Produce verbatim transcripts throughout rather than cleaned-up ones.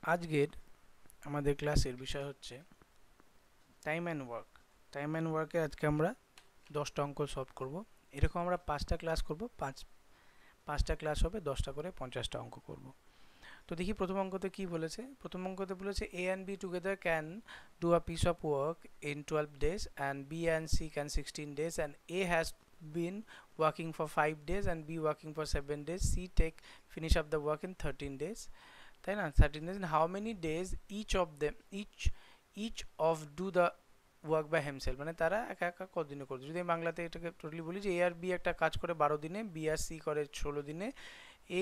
আজকের আমাদের ক্লাসের বিষয় হচ্ছে time and work. Time and ওয়ার্কে আজকে আমরা দশটা অঙ্ক সলভ করব। এরকম আমরা পাঁচটা ক্লাস করব, পাঁচ পাঁচটা ক্লাস হবে, দশটা করে পঞ্চাশটা অঙ্ক করব। তো দেখি প্রথম অঙ্কতে কি বলেছে। প্রথম অঙ্কতে বলেছে A and B together can do a piece of work in twelve days and B and C can sixteen days and A has been working for five days and B working for seven days. C take finish up the work in thirteen days. তাই না, thirteen days. How many days each of them each each of do the work by himself, মানে তারা একা একা কতদিনে করছে। যদি আমি বাংলাতে এটাকে টোটালি বলি যে এ আর বি একটা কাজ করে বারো দিনে, বি আর সি করে ষোলো দিনে, এ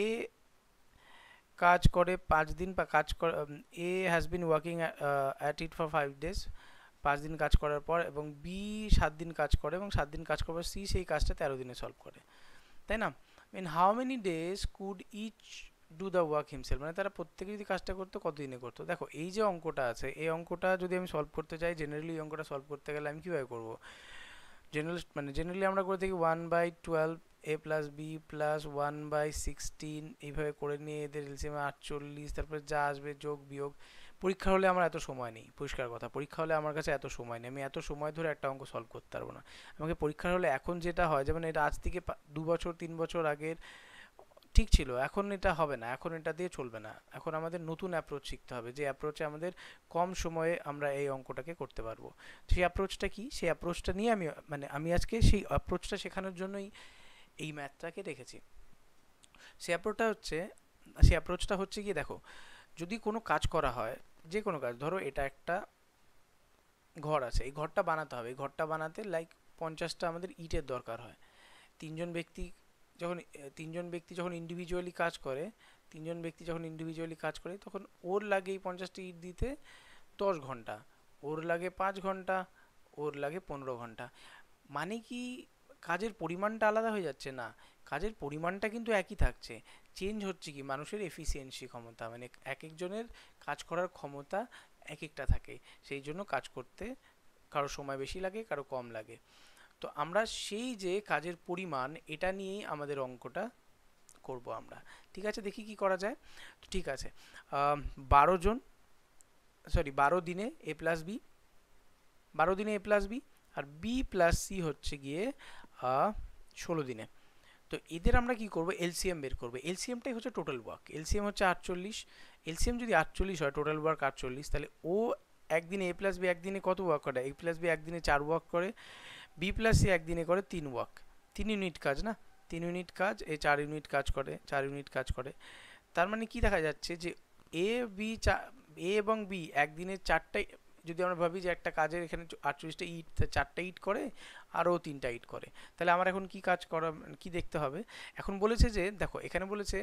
কাজ করে পাঁচ দিন বা কাজ করে, A has been working at it for five days, পাঁচ দিন কাজ করার পর, এবং বি সাত দিন কাজ করে এবং সাত দিন কাজ করার পর সি সেই কাজটা তেরো দিনে সলভ করে, তাই না। In how many days could each do the work himself, মানে তারা প্রত্যেকে যদি কাজটা করতো কতদিনে করতো। দেখো এই যে অঙ্কটা আছে, এই অঙ্কটা যদি আমি সলভ করতে চাই, জেনারেলি এই অঙ্কটা সলভ করতে গেলে আমি কীভাবে করবো। জেনারেল মানে জেনারেলি আমরা করে থাকি one by twelve A plus B plus one by sixteen, এইভাবে করে নিয়ে এদের এলসিএম আটচল্লিশ, তারপরে যা আসবে যোগ বিয়োগ। পরীক্ষা হলে আমার এত সময় নেই, পরিষ্কার কথা, পরীক্ষা হলে আমার কাছে এত সময় নেই, আমি এত সময় ধরে একটা অঙ্ক সলভ করতে পারবো না। আমাকে পরীক্ষা হলে এখন যেটা হয়, যেমন এটা আজ থেকে দু বছর তিন বছর আগের ঠিক ছিল, এখন এটা হবে না, এখন এটা দিয়ে চলবে না। এখন আমাদের নতুন অ্যাপ্রোচ শিখতে হবে, যে অ্যাপ্রোচে আমাদের কম সময়ে আমরা এই অঙ্কটাকে করতে পারবো। সেই অ্যাপ্রোচটা কি, সেই অ্যাপ্রোচটা নিয়ে আমি মানে আমি আজকে সেই অ্যাপ্রোচটা শেখানোর জন্যই এই ম্যাথটাকে রেখেছি। সেই অ্যাপ্রোচটা হচ্ছে সেই অ্যাপ্রোচটা হচ্ছে গিয়ে, দেখো যদি কোনো কাজ করা হয়, যে কোনো কাজ, ধরো এটা একটা ঘর আছে, এই ঘরটা বানাতে হবে, এই ঘরটা বানাতে লাইক পঞ্চাশটা আমাদের ইটের দরকার হয়। তিনজন ব্যক্তি যখন তিনজন ব্যক্তি যখন ইন্ডিভিজুয়ালি কাজ করে তিনজন ব্যক্তি যখন ইন্ডিভিজুয়ালি কাজ করে তখন ওর লাগে এই পঞ্চাশটা ইট দিতে দশ ঘন্টা, ওর লাগে পাঁচ ঘন্টা, ওর লাগে পনেরো ঘন্টা। মানে কি কাজের পরিমাণটা আলাদা হয়ে যাচ্ছে না, কাজের পরিমাণটা কিন্তু একই থাকছে, চেঞ্জ হচ্ছে কি মানুষের এফিসিয়েন্সি ক্ষমতা, মানে এক একজনের কাজ করার ক্ষমতা এক একটা থাকে, সেই জন্য কাজ করতে কারো সময় বেশি লাগে, কারো কম লাগে। তো আমরা সেই যে কাজের পরিমাণ, এটা নিয়েই আমাদের অঙ্কটা করব আমরা। ঠিক আছে, দেখি কি করা যায়। তো ঠিক আছে, বারো জন সরি বারো দিনে এ প্লাস বি, বারো দিনে এ প্লাস বি, আর বি প্লাস সি হচ্ছে গিয়ে ষোলো দিনে। তো এদের আমরা কি করব, এলসিএম বের করবো। এলসিএমটাই হচ্ছে টোটাল ওয়ার্ক, এলসিএম হচ্ছে আটচল্লিশ। এলসিএম যদি আটচল্লিশ হয়, টোটাল ওয়ার্ক আটচল্লিশ, তাহলে ও একদিনে এ প্লাস বি একদিনে কত ওয়ার্ক করে, এ প্লাস বি একদিনে চার ওয়ার্ক করে, বি প্লাস সি একদিনে করে তিন ওয়ার্ক, তিন ইউনিট কাজ না, তিন ইউনিট কাজ, এ চার ইউনিট কাজ করে, চার ইউনিট কাজ করে। তার মানে কি দেখা যাচ্ছে যে এ বি এ এবং বি একদিনে চারটাই, যদি আমরা ভাবি যে একটা কাজের এখানে আটচল্লিশটা ইট, চারটা ইট করে আরও তিনটা ইট করে, তাহলে আমার এখন কি কাজ করা, কি দেখতে হবে। এখন বলেছে যে দেখো এখানে বলেছে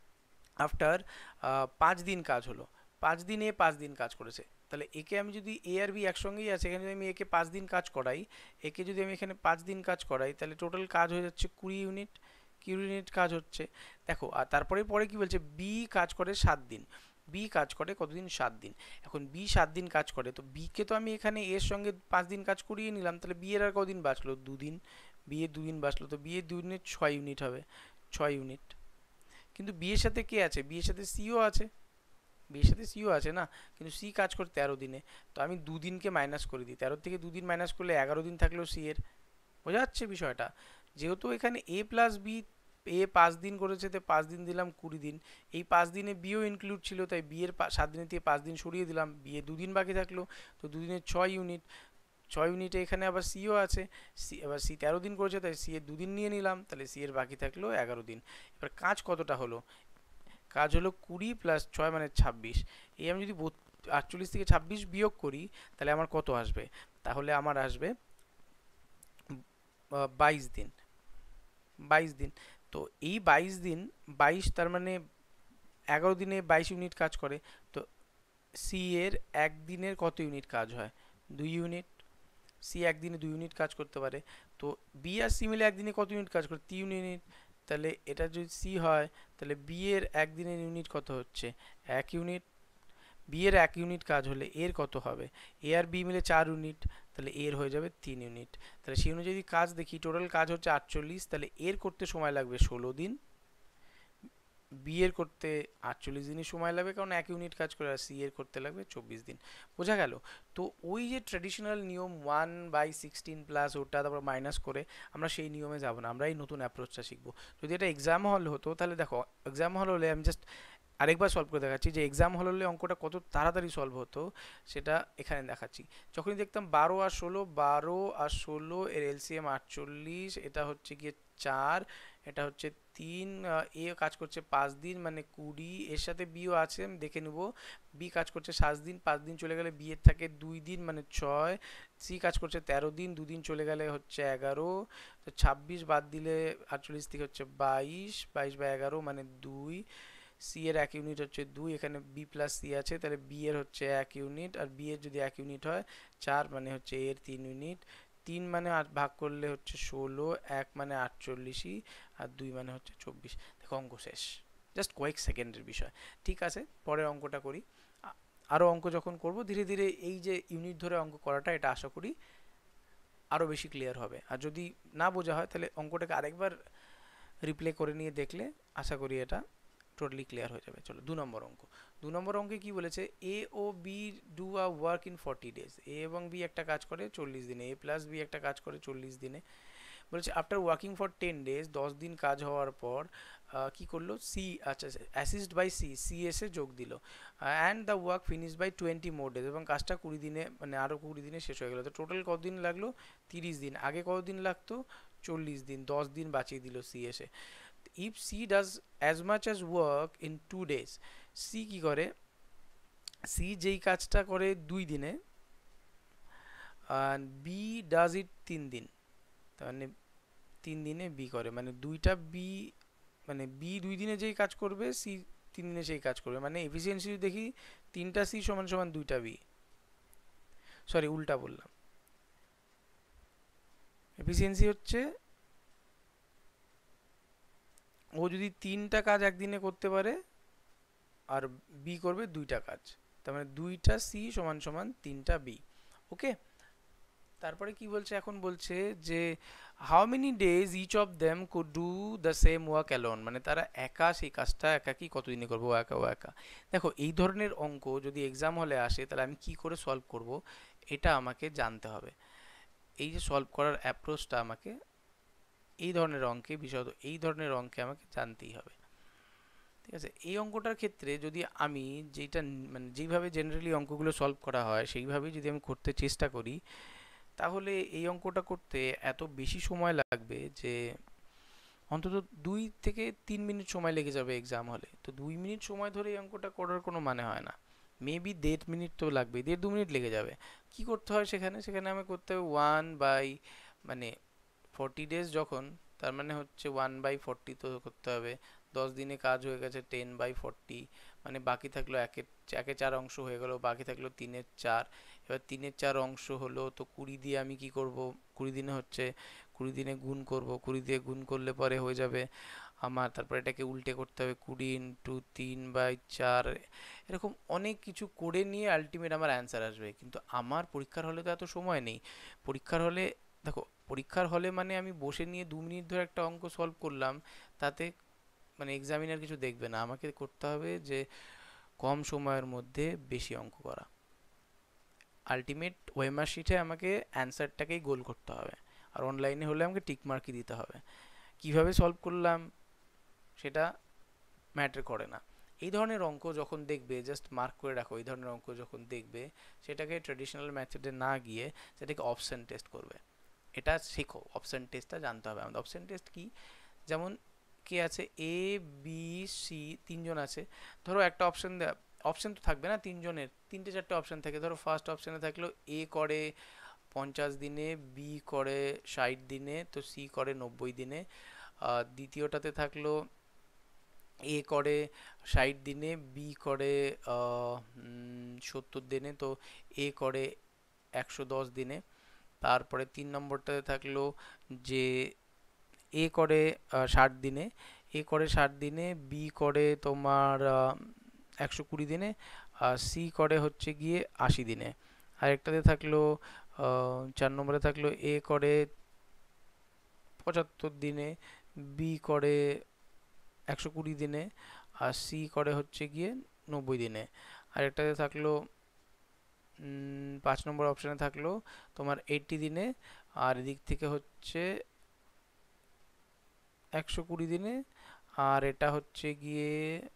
আফটার পাঁচ দিন কাজ হলো, পাঁচ দিনে পাঁচ দিন কাজ করেছে, তাহলে একে আমি যদি এ আর বি একসঙ্গেই আছে, এখানে যদি আমি একে পাঁচ দিন কাজ করাই, একে যদি আমি এখানে পাঁচ দিন কাজ করাই, তাহলে টোটাল কাজ হয়ে যাচ্ছে কুড়ি ইউনিট, কুড়ি ইউনিট কাজ হচ্ছে। দেখো আর তারপরে পরে কি বলছে, বি কাজ করে সাত দিন, বি কাজ করে কতদিন, সাত দিন। এখন বি সাত দিন কাজ করে, তো বিকে তো আমি এখানে এর সঙ্গে পাঁচ দিন কাজ করিয়ে নিলাম, তাহলে বি এর আর কদিন বাঁচলো, দুদিন, বি এর দুদিন বাঁচলো, তো বি এর দুই ইউনিট ছয় ইউনিট হবে, ছয় ইউনিট। কিন্তু বি এর সাথে কে আছে, বি এর সাথে সিও আছে, বিয়ের সাথে সিও আছে না, কিন্তু সি কাজ করে তেরো দিনে, তো আমি দুদিনকে মাইনাস করে দিই, তেরো থেকে দুদিন মাইনাস করলে এগারো দিন থাকলেও সি এর, বোঝা যাচ্ছে বিষয়টা। যেহেতু এখানে এ প্লাস বি, এ পাঁচ দিন করেছে, তো পাঁচ দিন দিলাম কুড়ি দিন, এই পাঁচ দিনে বিও ইনক্লুড ছিল, তাই বিয়ের সাত দিনের থেকে পাঁচ দিন সরিয়ে দিলাম, বিয়ে দুদিন বাকি থাকলো, তো দুদিনের ছয় ইউনিট, ছয় ইউনিটে এখানে আবার সিও আছে, সি এবার সি তেরো দিন করেছে, তাই সি এর দুদিন নিয়ে নিলাম, তাহলে সি এর বাকি থাকলো এগারো দিন। এবার কাজ কতটা হলো, কাজ হলো কুড়ি প্লাস ছয় মানে ছাব্বিশ। এই আমি যদি আটচল্লিশ থেকে ছাব্বিশ বিয়োগ করি, তাহলে আমার কত আসবে, তাহলে আমার আসবে বাইশ দিন, বাইশ দিন। তো এই বাইশ দিন, বাইশ তার মানে এগারো দিনে বাইশ ইউনিট কাজ করে, তো সি এর একদিনের কত ইউনিট কাজ হয়, দুই ইউনিট, সি একদিনে দুই ইউনিট কাজ করতে পারে। তো বি আর সি মিলে একদিনে কত ইউনিট কাজ করে, তিন ইউনিট, তাহলে এটা যদি সি হয়, তাহলে বি এর একদিনের ইউনিট কত হচ্ছে, এক ইউনিট। বি এর এক ইউনিট কাজ হলে এর কত হবে, এ আর বি মিলে চার ইউনিট, তাহলে এর হয়ে যাবে তিন ইউনিট। তাহলে সেই অনুযায়ী যদি কাজ দেখি, টোটাল কাজ হচ্ছে আটচল্লিশ, তাহলে এর করতে সময় লাগবে ষোলো দিন, বি এর করতে আটচল্লিশ দিনই সময় লাগবে, কারণ এক ইউনিট কাজ করে, আর সি এর করতে লাগবে চব্বিশ দিন। বোঝা গেল? তো ওই যে ট্র্যাডিশনাল নিয়ম ওয়ান বাই সিক্সটিন প্লাস ওটা তারপর মাইনাস করে, আমরা সেই নিয়মে যাব না, আমরা এই নতুন অ্যাপ্রোচটা শিখবো। যদি এটা এক্সাম হল হতো তাহলে দেখো, এক্সাম হল হলে আমি জাস্ট আরেকবার সলভ করে দেখাচ্ছি যে এক্সাম হল হলে অঙ্কটা কত তাড়াতাড়ি সলভ হতো, সেটা এখানে দেখাচ্ছি। যখনই দেখতাম বারো আর ষোলো, বারো আর ষোলো এর এলসিএম আটচল্লিশ, এটা হচ্ছে গিয়ে চার, এটা হচ্ছে তিন, এ কাজ করছে পাঁচ দিন মানে কুড়ি, এর সাথে বিও আছে আমি দেখে নেব, বি কাজ করছে সাত দিন, পাঁচ দিন চলে গেলে বি এর থাকে দুই দিন মানে ছয়, সি কাজ করছে তেরো দিন, দুদিন চলে গেলে হচ্ছে এগারো, তো ছাব্বিশ বাদ দিলে আটচল্লিশ থেকে হচ্ছে বাইশ, বাইশ বা এগারো মানে দুই, সি এর এক ইউনিট হচ্ছে দুই, এখানে বি প্লাস সি আছে, তাহলে বি এর হচ্ছে এক ইউনিট, আর বি এর যদি এক ইউনিট হয় চার মানে হচ্ছে এর তিন ইউনিট, তিন মানে আট ভাগ করলে হচ্ছে ষোলো, এক মানে আটচল্লিশই, আর দুই মানে হচ্ছে চব্বিশ। দেখো অঙ্ক শেষ, জাস্ট কয়েক সেকেন্ডের বিষয়। ঠিক আছে, পরের অঙ্কটা করি। আরও অঙ্ক যখন করব ধীরে ধীরে এই যে ইউনিট ধরে অঙ্ক করাটা, এটা আশা করি আরও বেশি ক্লিয়ার হবে। আর যদি না বোঝা হয় তাহলে অঙ্কটাকে আরেকবার রিপ্লে করে নিয়ে দেখলে আশা করি এটা টোটালি ক্লিয়ার হয়ে যাবে। চলো দু নম্বর অঙ্ক। দু নম্বর অঙ্কে কি বলেছে, এ ও B do a work in forty days. A এবং বি একটা কাজ করে চল্লিশ দিনে, এ প্লাস বি একটা কাজ করে চল্লিশ দিনে। বলেছে after working for ten days, দশ দিন কাজ হওয়ার পর কি করলো, সি আচ্ছা অ্যাসিস্ট বাই সি, সি এসে যোগ দিল, and the work finish by twenty more days, এবং কাজটা কুড়ি দিনে মানে আরও কুড়ি দিনে শেষ হয়ে গেলো। তো টোটাল কতদিন লাগলো, তিরিশ দিন। আগে কতদিন লাগতো, চল্লিশ দিন, দশ দিন বাঁচিয়ে দিল সি এসে। if C does as much as work in two days, C কি করে, C যেই কাজটা করে দুই দিনে, আর B does it তিন দিন, তার মানে তিন দিনে B করে, মানে দুইটা B, মানে B দুই দিনে যেই কাজ করবে C তিন দিনে সেই কাজ করবে, মানে এফিসিয়েন্সি দেখি তিনটা C সমান সমান দুইটা B, সরি উল্টা বললাম, এফিসিয়েন্সি হচ্ছে ও যদি তিনটা কাজ একদিনে করতে পারে আর বি করবে দুইটা কাজ, তার মানে দুইটা সি সমান সমান তিনটা বি। ওকে, তারপরে কি বলছে, এখন বলছে যে how many days each of them could do the same work alone, মানে তারা একা সেই কাজটা একা কি কতদিনে করবো, ও একা ও একা। দেখো এই ধরনের অঙ্ক যদি এক্সাম হলে আসে তাহলে আমি কি করে সলভ করব, এটা আমাকে জানতে হবে। এই যে সলভ করার অ্যাপ্রোচটা আমাকে এই ধরনের অঙ্কে, বিশেষত এই ধরনের অঙ্কে আমাকে জানতেই হবে। ঠিক আছে, এই অঙ্কটার ক্ষেত্রে যদি আমি যেটা মানে যেইভাবে জেনারেলি অঙ্কগুলো সলভ করা হয় সেইভাবেই যদি আমি করতে চেষ্টা করি, তাহলে এই অঙ্কটা করতে এত বেশি সময় লাগবে যে অন্তত দুই থেকে তিন মিনিট সময় লেগে যাবে এক্সাম হলে। তো দুই মিনিট সময় ধরে এই অঙ্কটা করার কোনো মানে হয় না, মেবি দেড় মিনিট তো লাগবে, দেড় দু মিনিট লেগে যাবে। কি করতে হয় সেখানে, সেখানে আমি করতে হবে ওয়ান বাই মানে ফর্টি ডেজ যখন, তার মানে হচ্ছে ওয়ান বাই ফর্টি তো করতে হবে, দশ দিনে কাজ হয়ে গেছে টেন বাই ফর্টি, মানে বাকি থাকলো একের একে চার অংশ হয়ে গেল, বাকি থাকলো তিনের চার। এবার তিনের চার অংশ হলো, তো কুড়ি দিয়ে আমি কি করব, কুড়ি দিনে হচ্ছে কুড়ি দিনে গুণ করব, কুড়ি দিয়ে গুণ করলে পরে হয়ে যাবে আমার, তারপর এটাকে উল্টে করতে হবে কুড়ি ইন্টু তিন বাই চার, এরকম অনেক কিছু করে নিয়ে আলটিমেট আমার অ্যান্সার আসবে। কিন্তু আমার পরীক্ষার হলে তো এত সময় নেই। পরীক্ষার হলে দেখো, পরীক্ষার হলে মানে আমি বসে নিয়ে দু মিনিট ধরে একটা অঙ্ক সলভ করলাম, তাতে মানে এক্সামিনার কিছু দেখবে না, আমাকে করতে হবে যে কম সময়ের মধ্যে বেশি অঙ্ক করা। আলটিমেট ওয়েমার শিটে আমাকে অ্যান্সারটাকেই গোল করতে হবে, আর অনলাইনে হলে আমাকে টিক মার্কই দিতে হবে। কিভাবে সলভ করলাম সেটা ম্যাটার করে না। এই ধরনের অঙ্ক যখন দেখবে জাস্ট মার্ক করে রাখো, এই ধরনের অঙ্ক যখন দেখবে সেটাকে ট্র্যাডিশনাল মেথডে না গিয়ে সেটাকে অপশন টেস্ট করবে। এটা শেখো, অপশন টেস্টটা জানতে হবে আমাদের। অপশন টেস্ট কি, যেমন কে আছে, এ বি সি তিনজন আছে, ধরো একটা অপশন দেওয়া, অপশন তো থাকবে না তিনজনের, তিনটে চারটে অপশন থাকে। ধরো ফার্স্ট অপশানে থাকলো এ করে পঞ্চাশ দিনে, বি করে ষাট দিনে, তো সি করে নব্বই দিনে। দ্বিতীয়টাতে থাকলো এ করে ষাট দিনে, বি করে সত্তর দিনে, তো এ করে একশো দশ দিনে। তারপরে তিন নম্বরটাতে থাকলো যে এ করে ষাট দিনে, এ করে ষাট দিনে, বি করে তোমার একশো কুড়ি দিনে, আর সি করে হচ্ছে গিয়ে আশি দিনে। আরেকটাতে থাকলো চার নম্বরে থাকলো এ করে পঁচাত্তর দিনে, বি করে একশো কুড়ি দিনে, আর সি করে হচ্ছে গিয়ে নব্বই দিনে। আরেকটাতে থাকলো পাঁচ নম্বর অপশানে থাকলো তোমার এইটটি দিনে, আর এদিক থেকে হচ্ছে একশো কুড়ি দিনে, আর এটা হচ্ছে গিয়ে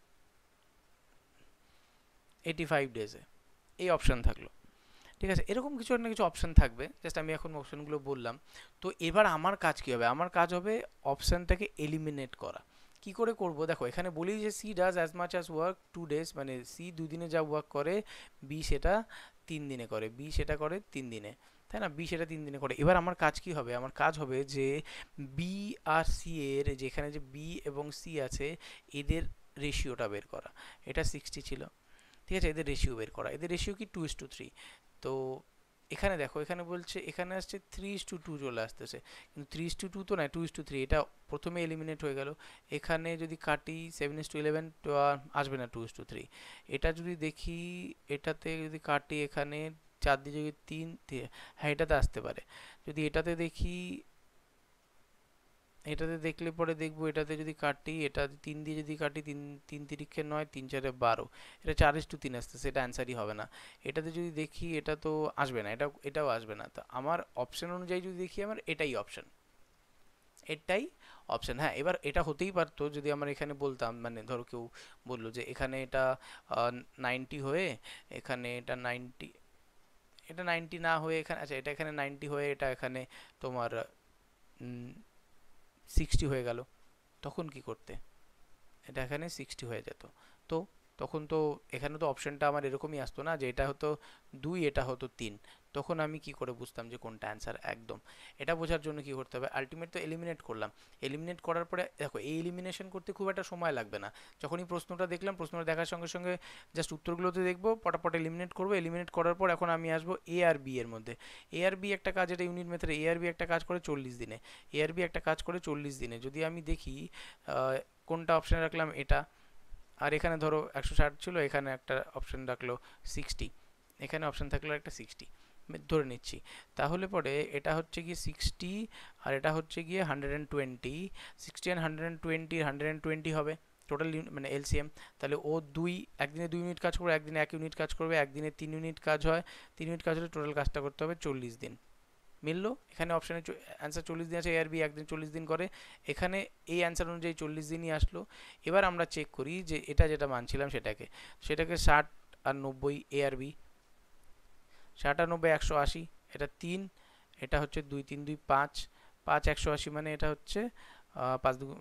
এইটি ফাইভ ডেজে। এই অপশান থাকলো, ঠিক আছে। এরকম কিছু একটা কিছু অপশান থাকবে, জাস্ট আমি এখন অপশানগুলো বললাম। তো এবার আমার কাজ কী হবে? আমার কাজ হবে অপশানটাকে এলিমিনেট করা। কি করে করব? দেখো এখানে বলি যে she does as much as work two days, মানে সি দুদিনে যা ওয়ার্ক করে বি সেটা তিন দিনে করে, বি সেটা করে তিন দিনে, তাই না? বি সেটা তিন দিনে করে। এবার আমার কাজ কি হবে? আমার কাজ হবে যে বি আর সি এর, যেখানে যে বি এবং সি আছে এদের রেশিওটা বের করা। এটা সিক্সটি ছিল, ঠিক আছে। এদের রেশিও বের করা, এদের রেশিও কি টু ইস টু থ্রি। তো এখানে দেখো, এখানে বলছে, এখানে আসছে থ্রি ইস টু টু চলে আসতেছে, কিন্তু থ্রি ইস টু টু তো নয়, টু ইস টু থ্রি। এটা প্রথমে এলিমিনেট হয়ে গেল। এখানে যদি কাটি সেভেন ইস টু ইলেভেন, তো আসবে না টু ইস টু থ্রি। এটা যদি দেখি, এটাতে যদি কাটি, এখানে চার দিয়ে যদি তিন, হ্যাঁ এটাতে আসতে পারে। যদি এটাতে দেখি, এটাতে দেখলে পরে দেখবো, এটাতে যদি কাটি, এটা তিন দিয়ে যদি কাটি, তিন তিন তিরিক্ষে নয়, তিন চারে বারো, এটা চার ইস টু তিন আসতে, সেটা অ্যান্সারই হবে না। এটাতে যদি দেখি, এটা তো আসবে না, এটা এটাও আসবে না। তো আমার অপশন অনুযায়ী যদি দেখি, আমার এটাই অপশন, এটাই অপশন। হ্যাঁ, এবার এটা হতেই পারতো যদি আমার এখানে বলতাম, মানে ধরো কেউ বললো যে এখানে এটা নাইনটি হয়ে, এখানে এটা নাইনটি, এটা নাইনটি না হয়ে এখানে, আচ্ছা এটা এখানে নাইনটি হয়ে এটা এখানে তোমার সিক্সটি হয়ে গেল, তখন কি করতে? এটা এখানে সিক্সটি হয়ে যেত। তো তখন তো এখানে তো অপশনটা আমার এরকমই আসতো না যে এটা হতো দুই, এটা হতো তিন। তখন আমি কি করে বুঝতাম যে কোনটা অ্যান্সার? একদম এটা বোঝার জন্য কি করতে হবে? আলটিমেট তো এলিমিনেট করলাম। এলিমিনেট করার পরে দেখো, এই এলিমিনেশন করতে খুব একটা সময় লাগবে না। যখনই প্রশ্নটা দেখলাম, প্রশ্নটা দেখার সঙ্গে সঙ্গে জাস্ট উত্তরগুলোতে দেখবো, পটাপট এলিমিনেট করবো। এলিমিনেট করার পর এখন আমি আসবো এ আর বি এর মধ্যে। এ আর বি একটা কাজ, এটা ইউনিট মেথডে। এ আর বি একটা কাজ করে চল্লিশ দিনে, এ আর বি একটা কাজ করে চল্লিশ দিনে। যদি আমি দেখি কোনটা অপশানে রাখলাম, এটা, আর এখানে ধরো একশো ষাট ছিল, এখানে একটা অপশান রাখলো সিক্সটি, এখানে অপশান থাকলো একটা সিক্সটি, ধরে নিচ্ছি। তাহলে পরে এটা হচ্ছে গিয়ে সিক্সটি, আর এটা হচ্ছে গিয়ে hundred and twenty. Sixty and hundred and twenty, hundred and twenty হবে টোটাল, মানে এলসিএম। তাহলে ও দুই, একদিনে দুই ইউনিট কাজ করবে, একদিনে এক ইউনিট কাজ করবে, একদিনে তিন ইউনিট কাজ হয়, তিন ইউনিট কাজ হলে টোটাল কাজটা করতে হবে চল্লিশ দিন। মিললো, এখানে অপশানে অ্যান্সার চল্লিশ দিন আছে, এ আর বি একদিন চল্লিশ দিন করে, এখানে এই অ্যান্সার অনুযায়ী চল্লিশ দিনই আসলো। এবার আমরা চেক করি যে এটা যেটা মানছিলাম সেটাকে, সেটাকে ষাট আর নব্বই, এ আর বি ষাট আর নব্বই একশো আশি, এটা তিন, এটা হচ্ছে দুই, তিন দুই পাঁচ, পাঁচ একশো আশি, মানে এটা হচ্ছে পাঁচ দু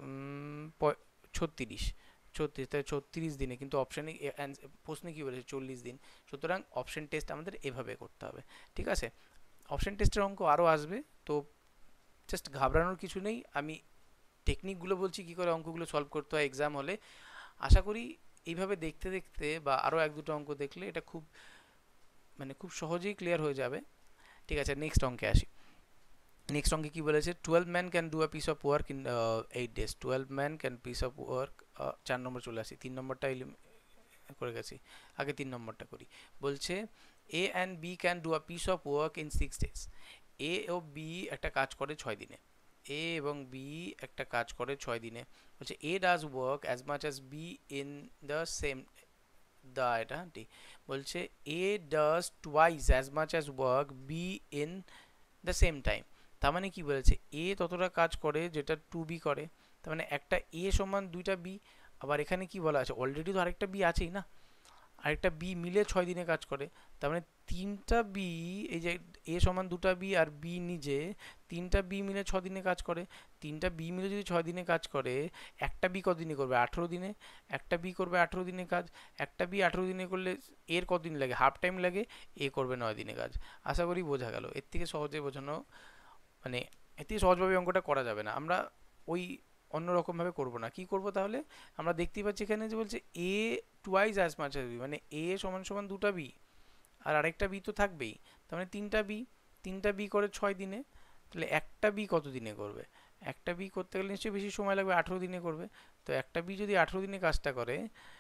ছত্রিশ, ছত্রিশ, তাই ছত্রিশ দিনে। কিন্তু অপশানে প্রশ্নে কী বলেছে? চল্লিশ দিন। সুতরাং অপশন টেস্ট আমাদের এভাবে করতে হবে, ঠিক আছে। অপশন টেস্টের অঙ্ক আরও আসবে, তো জাস্ট ঘাবড়ানোর কিছু নেই। আমি টেকনিকগুলো বলছি কী করে অঙ্কগুলো সলভ করতে হয় এক্সাম হলে। আশা করি এইভাবে দেখতে দেখতে বা আরও এক দুটো অঙ্ক দেখলে এটা খুব, মানে খুব সহজেই ক্লিয়ার হয়ে যাবে, ঠিক আছে। নেক্সট অঙ্কে আসি। নেক্সট অঙ্কে কী বলেছে? Twelve man can do a piece of work in eight days. Twelve man can piece of work, চার নম্বর চলে আসি, তিন নম্বরটা করে গেছি, আগে তিন নম্বরটা করি। বলছে A and B can do a piece of work in six days. A ও বি একটা কাজ করে ছয় দিনে। এ এবং বি একটা কাজ করে ছয় দিনে। বলছে A does work as much as B in the same, দা এটা ঠিক বলছে A does twice as much as work B in the same time. তার মানে কি বলেছে? এ ততটা কাজ করে যেটা টু বি করে। তার মানে একটা এ সমান দুইটা বি। আবার এখানে কি বলা আছে? অলরেডি তো আরেকটা বি আছেই না, আরেকটা বি মিলে ছয় দিনে কাজ করে। তার মানে তিনটা বি, এই যে এ সমান দুটা বি আর বি নিজে, তিনটা বি মিলে ছ দিনে কাজ করে। তিনটা বি মিলে যদি ছয় দিনে কাজ করে, একটা বি কদিনে করবে? আঠেরো দিনে। একটা বি করবে আঠেরো দিনে কাজ। একটা বি আঠেরো দিনে করলে এর কদিন লাগে? হাফ টাইম লাগে। এ করবে নয় দিনে কাজ। আশা করি বোঝা গেল। এর থেকে সহজে বোঝানো, মানে এর থেকে সহজভাবে অঙ্কটা করা যাবে না। আমরা ওই অন্যরকমভাবে করবো না। কি করব তাহলে? আমরা দেখতেই পাচ্ছি এখানে যে বলছে A twice as much as B, মানে এ সমান সমান দুটা বি আর আরেকটা বি তো থাকবেই। তার মানে তিনটা বি, তিনটা বি করে ছয় দিনে। তাহলে একটা বি কত দিনে করবে? একটা বি করতে গেলে নিশ্চয়ই বেশি সময় লাগবে, আঠেরো দিনে করবে। তো একটা বি যদি আঠেরো দিনে কাজটা করে,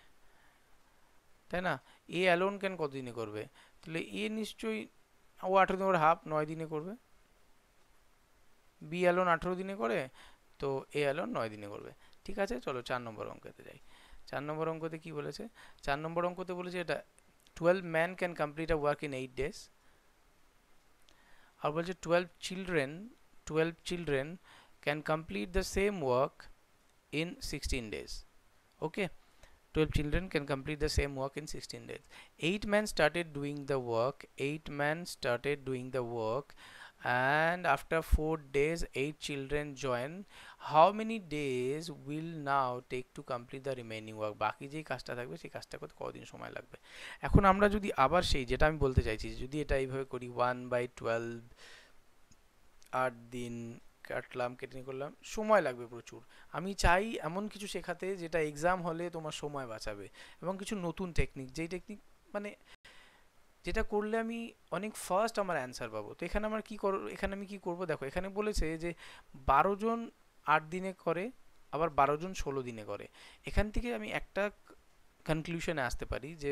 তাই না, এ অ্যালোন কেন কত দিনে করবে? তাহলে এ নিশ্চয়ই, ও আঠেরো দিনে করে হাফ, নয় দিনে করবে। বি অ্যালোন আঠেরো দিনে করে, তো এ অ্যালোন নয় দিনে করবে। ঠিক আছে, চলো চার নম্বর অঙ্কেতে যাই। চার নম্বর অঙ্কতে কি বলেছে? চার নম্বর অঙ্কতে বলেছে এটা twelve man can complete a work in eight days. আর বলছে twelve children twelve children can complete the same work in sixteen days. Okay, twelve children can complete the same work in sixteen days. Eight men started doing the work. Eight men started doing the work, and after four days, eight children join. How many days will now take to complete the remaining work? বাকি যেই কাজটা থাকবে সেই কাজটা করতে কতদিন সময় লাগবে? এখন আমরা যদি আবার সেই যেটা আমি বলতে চাইছি, যদি এটা এইভাবে করি ওয়ান বাই টুয়েলভ, আট দিন কাটলাম, কেটে নিয়ে করলাম, সময় লাগবে প্রচুর। আমি চাই এমন কিছু শেখাতে যেটা এক্সাম হলে তোমার সময় বাঁচাবে, এবং কিছু নতুন টেকনিক, যেই টেকনিক মানে যেটা করলে আমি অনেক ফার্স্ট আমার অ্যান্সার পাবো। তো এখানে আমার কী কর এখানে আমি কী করবো, দেখো এখানে বলেছে যে বারো জন আট দিনে করে, আবার বারো জন ষোলো দিনে করে। এখান থেকে আমি একটা কনক্লুশনে আসতে পারি যে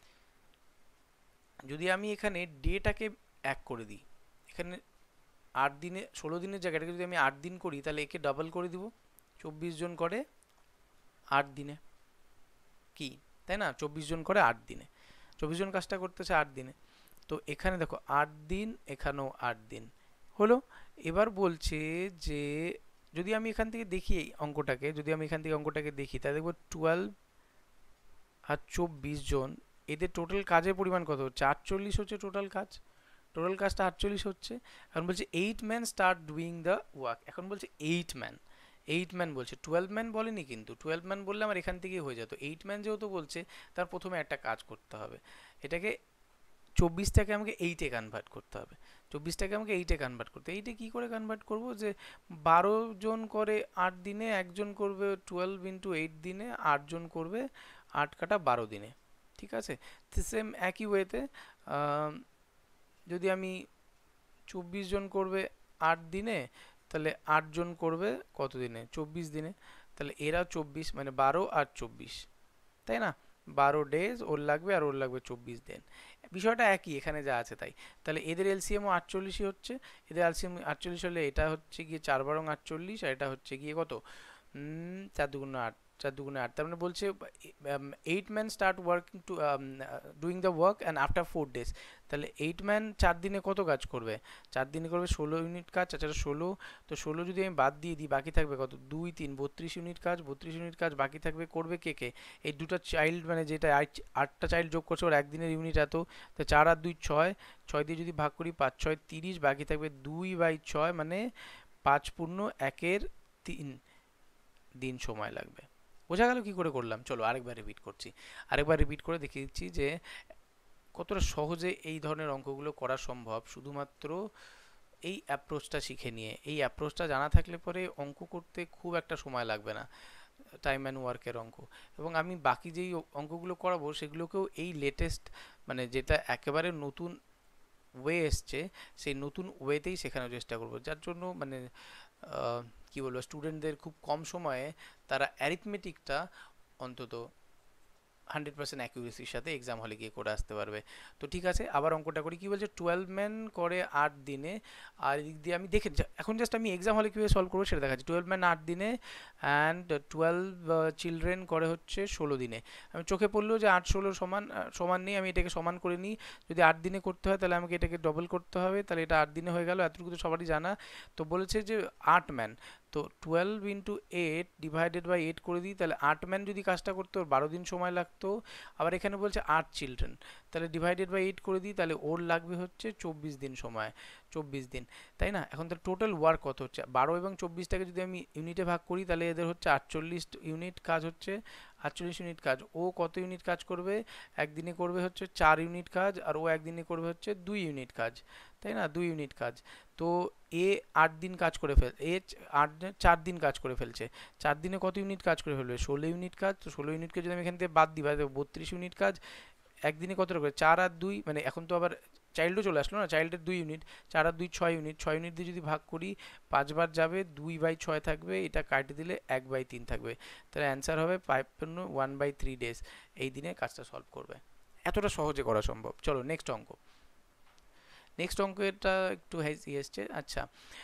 যদি আমি এখানে ডেটাকে এক করে দিই, এখানে আট দিনে ষোলো দিনের জায়গাটাকে যদি আমি আট দিন করি, তাহলে একে ডাবল করে দিব, চব্বিশ জন করে আট দিনে, কি তাই না? চব্বিশ জন করে আট দিনে, চব্বিশ জন কাজটা করতেছে আট দিনে। তো এখানে দেখো আট দিন, এখানেও আট দিন হলো। এবার বলছে যে যদি আমি এখান থেকে দেখি এই অঙ্কটাকে, যদি আমি এখান থেকে অঙ্কটাকে দেখি, তাহলে দেখবো টুয়েলভ আর চব্বিশ জন, এদের টোটাল কাজের পরিমাণ কত হচ্ছে? আটচল্লিশ হচ্ছে টোটাল কাজ, টোটাল কাজটা আটচল্লিশ হচ্ছে। এখন বলছে eight man start doing the work. এখন বলছে এইট ম্যান, এইট ম্যান বলছে, টুয়েলভ ম্যান বলেনি কিন্তু। টুয়েলভ ম্যান বললে আমার এখান থেকেই হয়ে যেত। এইট ম্যান যেহেতু বলছে, তার প্রথমে একটা কাজ করতে হবে, এটাকে চব্বিশটাকে আমাকে এইটে কনভার্ট করতে হবে, চব্বিশটাকে আমাকে এইটে কনভার্ট করতে। এইটে কী করে কনভার্ট করব? যে বারো জন করে আট দিনে, একজন করবে টুয়েলভ ইন্টু এইট দিনে, আটজন করবে আট কাটা বারো দিনে, ঠিক আছে? সেম একই ওয়েতে যদি আমি চব্বিশ জন করবে আট দিনে, তাহলে আটজন করবে কত দিনে? চব্বিশ দিনে। তাহলে এরা চব্বিশ, মানে বারো আর চব্বিশ, তাই না? বারো ডেজ ওর লাগবে, আর ওর লাগবে চব্বিশ দিন। বিষয়টা একই এখানে যা আছে তাই। তাহলে এদের এলসিএমও আটচল্লিশই হচ্ছে, এদের এলসিএম আটচল্লিশ হলে এটা হচ্ছে গিয়ে চার বারং আটচল্লিশ, আর এটা হচ্ছে গিয়ে কত? চার দুগুণ আট, চার দুগুণে আট। তার মানে বলছে eight man start working to doing the work and after four days. তাহলে এইট ম্যান চার দিনে কত কাজ করবে? চার দিনে করবে ষোলো ইউনিট কাজ, চার ষোলো, তো ষোলো যদি আমি বাদ দিয়ে দিই, বাকি থাকবে কত? দুই তিন বত্রিশ ইউনিট কাজ, বত্রিশ ইউনিট কাজ বাকি থাকবে। করবে কে কে? এই দুটো চাইল্ড, মানে যেটা আটটা চাইল্ড যোগ করছে ওর একদিনের ইউনিট এত, তো চার আর দুই ছয়, ছয় দিয়ে যদি ভাগ করি পাঁচ ছয় তিরিশ, বাকি থাকবে দুই বাই ছয়, মানে পাঁচ পূর্ণ একের তিন দিন সময় লাগবে। বোঝা গেল কি করে করলাম? চলো আরেকবার রিপিট করছি, আরেকবার রিপিট করে দেখিয়ে দিচ্ছি যে কতটা সহজে এই ধরনের অঙ্কগুলো করা সম্ভব শুধুমাত্র এই অ্যাপ্রোচটা শিখে নিয়ে। এই অ্যাপ্রোচটা জানা থাকলে পরে অঙ্ক করতে খুব একটা সময় লাগবে না, টাইম অ্যান্ড ওয়ার্কের অঙ্ক। এবং আমি বাকি যেই অঙ্কগুলো করাবো সেগুলোকেও এই লেটেস্ট, মানে যেটা একেবারে নতুন ওয়ে এসছে, সেই নতুন ওয়েতেই শেখানোর চেষ্টা করবো, যার জন্য মানে কি বলবো, স্টুডেন্টদের খুব কম সময়ে তারা অ্যারিথমেটিকটা অন্তত হান্ড্রেড পার্সেন্ট অ্যাকিউরেসির সাথে এক্সাম হলে গিয়ে করে আসতে পারবে। তো ঠিক আছে, আবার অঙ্কটা করি। কি বলছে? টুয়েলভ ম্যান করে আট দিনে, আর এদিক দিয়ে আমি দেখে এখন জাস্ট আমি এক্সাম হলে কীভাবে সলভ করবো সেটা দেখাচ্ছি। টুয়েলভ ম্যান আট দিনে অ্যান্ড টুয়েলভ চিলড্রেন করে হচ্ছে ষোলো দিনে। আমি চোখে পড়লেও যে আট ষোলো সমান সমান নেই, আমি এটাকে সমান করে নিই। যদি আট দিনে করতে হয় তাহলে আমাকে এটাকে ডবল করতে হবে, তাহলে এটা আট দিনে হয়ে গেল। এতটুকু তো সবারই জানা। তো বলেছে যে আট ম্যান, তো twelve into eight divided by eight করে দিই, তাহলে আট ম্যান যদি কাজটা করতো ওর বারো দিন সময় লাগতো। আবার এখানে বলছে আট চিলড্রেন, তাহলে ডিভাইডেড বাই এইট করে দিই, তাহলে ওর লাগবে হচ্ছে চব্বিশ দিন সময়, চব্বিশ দিন, তাই না? এখন তার টোটাল ওয়ার্ক কত হচ্ছে? বারো এবং চব্বিশটাকে যদি আমি ইউনিটে ভাগ করি, তাহলে এদের হচ্ছে আটচল্লিশ ইউনিট কাজ হচ্ছে, আটচল্লিশ ইউনিট কাজ। ও কত ইউনিট কাজ করবে? একদিনে করবে হচ্ছে চার ইউনিট কাজ, আর ও একদিনে করবে হচ্ছে দুই ইউনিট কাজ, তাই না? দুই ইউনিট কাজ। তো এ আট দিন কাজ করে ফেল এ আট চার দিন কাজ করে ফেলছে। চার দিনে কত ইউনিট কাজ করে ফেলবে? ষোলো ইউনিট কাজ। তো ষোলো ইউনিটকে যদি আমি এখান থেকে বাদ দিই, বত্রিশ ইউনিট কাজ। একদিনে কতটা করে? চার আর দুই, মানে এখন তো আবার চাইল্ডও চলে আসলো না, চাইল্ডের দুই ইউনিট, চার আর দুই ছয় ইউনিট, ছয় ইউনিট দিয়ে যদি ভাগ করি পাঁচবার যাবে, দুই বাই ছয় থাকবে, এটা কাটে দিলে এক বাই তিন থাকবে। তাহলে অ্যান্সার হবে ফাইভ পূর্ণ ওয়ান বাই থ্রি ডেজ, এই দিনে কাজটা সলভ করবে। এতটা সহজে করা সম্ভব। চলো নেক্সট অঙ্ক। নেক্সট অঙ্ক এটা একটু হেজি এসছে। আচ্ছা,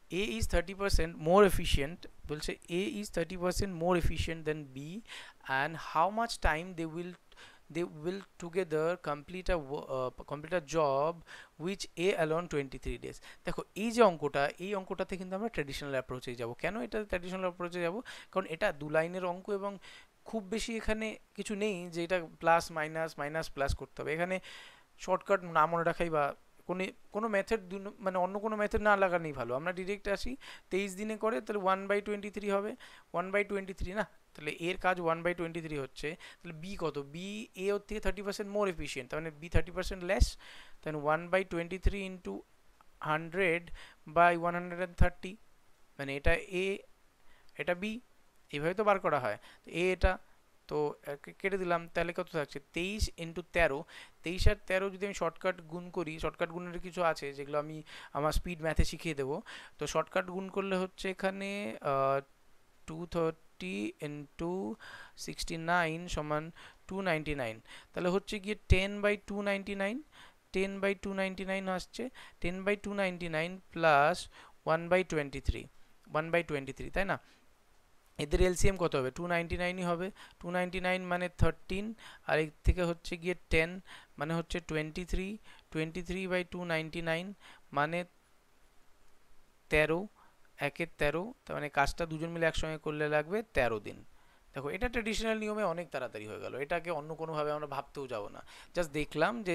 A is thirty percent more efficient, বলছে A is thirty percent more efficient than B, and how much time they will they will together complete a uh, complete a job which A alone twenty-three days. দেখো এই যে অঙ্কটা, এই অঙ্কটাতে কিন্তু আমরা traditional অ্যাপ্রোচে যাব। কেন এটা ট্র্যাডিশনাল অ্যাপ্রোচে যাব? কারণ এটা দু লাইনের অঙ্ক এবং খুব বেশি এখানে কিছু নেই যে এটা প্লাস মাইনাস মাইনাস প্লাস করতে হবে। এখানে শর্টকাট না মনে রাখাই বা কোনো কোনো মেথড মানে অন্য কোনো মেথড না লাগানোই ভালো। আমরা ডিরেক্ট আসি, তেইশ দিনে করে তাহলে ওয়ান বাই টোয়েন্টি থ্রি হবে, ওয়ান বাই টোয়েন্টি থ্রি না, তাহলে এর কাজ ওয়ান বাই টোয়েন্টি থ্রি হচ্ছে, তাহলে বি কত, বি এ ওর থেকে থার্টি পার্সেন্ট মোর এফিসিয়েন্ট, তার মানে বি থার্টি পার্সেন্ট লেস, তাহলে one by twenty three into hundred by one hundred and thirty, মানে এটা এ এটা বি, এইভাবে তো বার করা হয়। তো এ এটা তো কেটে দিলাম, তাহলে কত থাকছে তেইশ ইন্টু তেরো, তেইশ আর তেরো যদি আমি শর্টকাট গুণ করি, শর্টকাট গুণের কিছু আছে যেগুলো আমি আমার স্পিড ম্যাথে শিখিয়ে দেবো। তো শর্টকাট গুণ করলে হচ্ছে এখানে two thirty into sixty nine সমান টু নাইনটি নাইন, তাহলে হচ্ছে গিয়ে ten by two ninety nine, ten by two ninety nine আসছে, ten by two ninety nine plus one by twenty three, one by twenty three, তাই না? এদের LCM কত হবে, টু নাইনটি নাইনই হবে, টু নাইনটি নাইন মানে থার্টিন, আর এর থেকে হচ্ছে গিয়ে টেন মানে হচ্ছে twenty three, twenty three by two ninety nine মানে তেরো, একের তেরো, তার মানে কাজটা দুজন মিলে একসঙ্গে করলে লাগবে তেরো দিন। দেখো এটা ট্রেডিশনাল নিয়মে অনেক তাড়াতাড়ি হয়ে গেল, এটাকে অন্য কোনোভাবে আমরা ভাবতেও যাব না, জাস্ট দেখলাম যে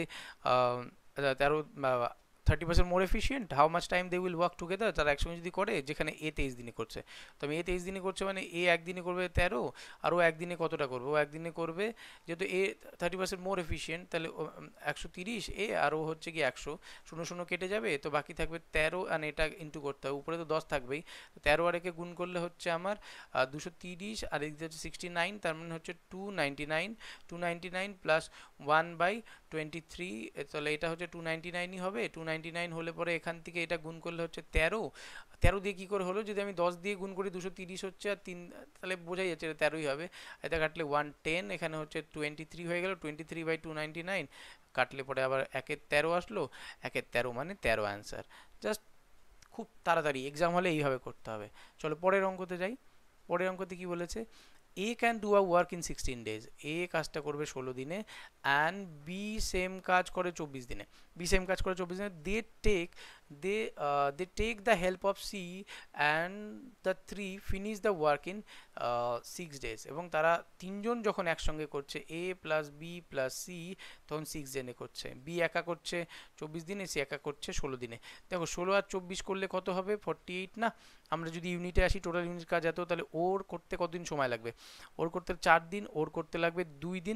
তেরো thirty percent more efficient, how much time they will work together, তারা একসঙ্গে যদি করে, যেখানে এ তেইশ দিনে করছে, তো আমি এ তেইশ দিনে করছে মানে এ একদিনে করবে তেরো, আর ও একদিনে কতটা করবে, ও একদিনে করবে যেহেতু A thirty percent more efficient, তাহলে একশো তিরিশ এ আর ও হচ্ছে কি একশো, শূন্য শূন্য কেটে যাবে, তো বাকি থাকবে তেরো, আর এটা ইন্টু করতে হবে, উপরে তো দশ থাকবেই, তেরো আর একে গুণ করলে হচ্ছে আমার দুশো তিরিশ, আর এদিকে হচ্ছে সিক্সটি নাইন, তার মানে হচ্ছে two ninety nine, two ninety nine plus one by twenty three, তাহলে এটা হচ্ছে টু নাইনটি নাইনই হবে, টু নাইনটি নাইন হলে পরে এখান থেকে এটা গুণ করলে হচ্ছে তেরো, তেরো দিয়ে কী করে হলো, যদি আমি দশ দিয়ে গুণ করি দুশো তিরিশ হচ্ছে, আর তিন তাহলে বোঝাই যাচ্ছে এটা তেরোই হবে, এটা কাটলে ওয়ান টেন, এখানে হচ্ছে টোয়েন্টি থ্রি হয়ে গেল, twenty three by two ninety nine কাটলে পরে আবার একের তেরো আসলো, একের তেরো মানে তেরো অ্যান্সার। জাস্ট খুব তাড়াতাড়ি এক্সাম হলে এইভাবে করতে হবে। চলো পরের অঙ্কতে যাই। পরের অঙ্কতে কি বলেছে, A can do a work in sixteen days, A কাজটা করবে ষোলো দিনে, অ্যান্ড বি সেম কাজ করে চব্বিশ দিনে, বি সেম কাজ করে চব্বিশ দিনে, they take they they take the help of C and the three finish the work in six days, এবং তারা তিনজন যখন একসঙ্গে করছে, A plus B plus C, তখন সিক্স দিনে করছে, বি একা করছে চব্বিশ দিনে, সি একা করছে ষোলো দিনে। দেখো ষোলো আর চব্বিশ করলে কত হবে, ফর্টি এইট না, আমরা যদি ইউনিটে আসি টোটাল ইউনিট কাজ এত, তাহলে ওর করতে কতদিন সময় লাগবে, ওর করতে চার দিন, ওর করতে লাগবে দুই দিন,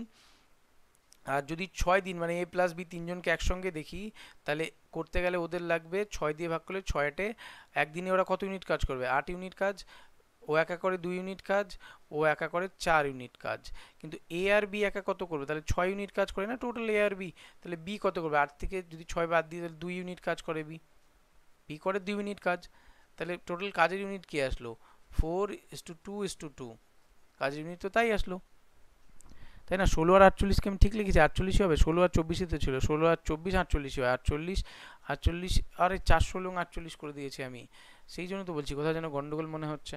আর যদি ছয় দিন মানে এ প্লাস বি তিনজনকে একসঙ্গে দেখি, তাহলে করতে গেলে ওদের লাগবে ছয় দিয়ে ভাগ করলে ছয়টে, একদিনে ওরা কত ইউনিট কাজ করবে, আট ইউনিট কাজ, ও একা করে দুই ইউনিট কাজ, ও একা করে চার ইউনিট কাজ, কিন্তু এ আর বি একা কত করবে, তাহলে ছয় ইউনিট কাজ করে না টোটাল এ আর বি, তাহলে বি কত করবে, আট থেকে যদি ছয় বাদ দিয়ে তাহলে দুই ইউনিট কাজ করে বি, বি করে দুই ইউনিট কাজ, তাহলে টোটাল কাজের ইউনিট কি আসলো, four is two two is two two, কাজের ইউনিট তো তাই আসলো, তাই না? ষোলো আর আটচল্লিশকে আমি ঠিক লিখেছি, আটচল্লিশই হবে, ষোলো আর চব্বিশে তো ছিল, ষোলো আর চব্বিশ আটচল্লিশই হয়, আটচল্লিশ আটচল্লিশ আরে চার ষোলো আটচল্লিশ করে দিয়েছি আমি, সেই জন্য তো বলছি কোথাও যেন গন্ডগোল মনে হচ্ছে,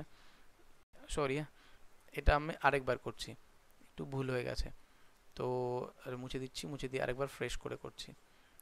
সরি হ্যাঁ, এটা আমি আরেকবার করছি, একটু ভুল হয়ে গেছে, তো মুছে দিচ্ছি, মুছে দিয়ে আরেকবার ফ্রেশ করে করছি।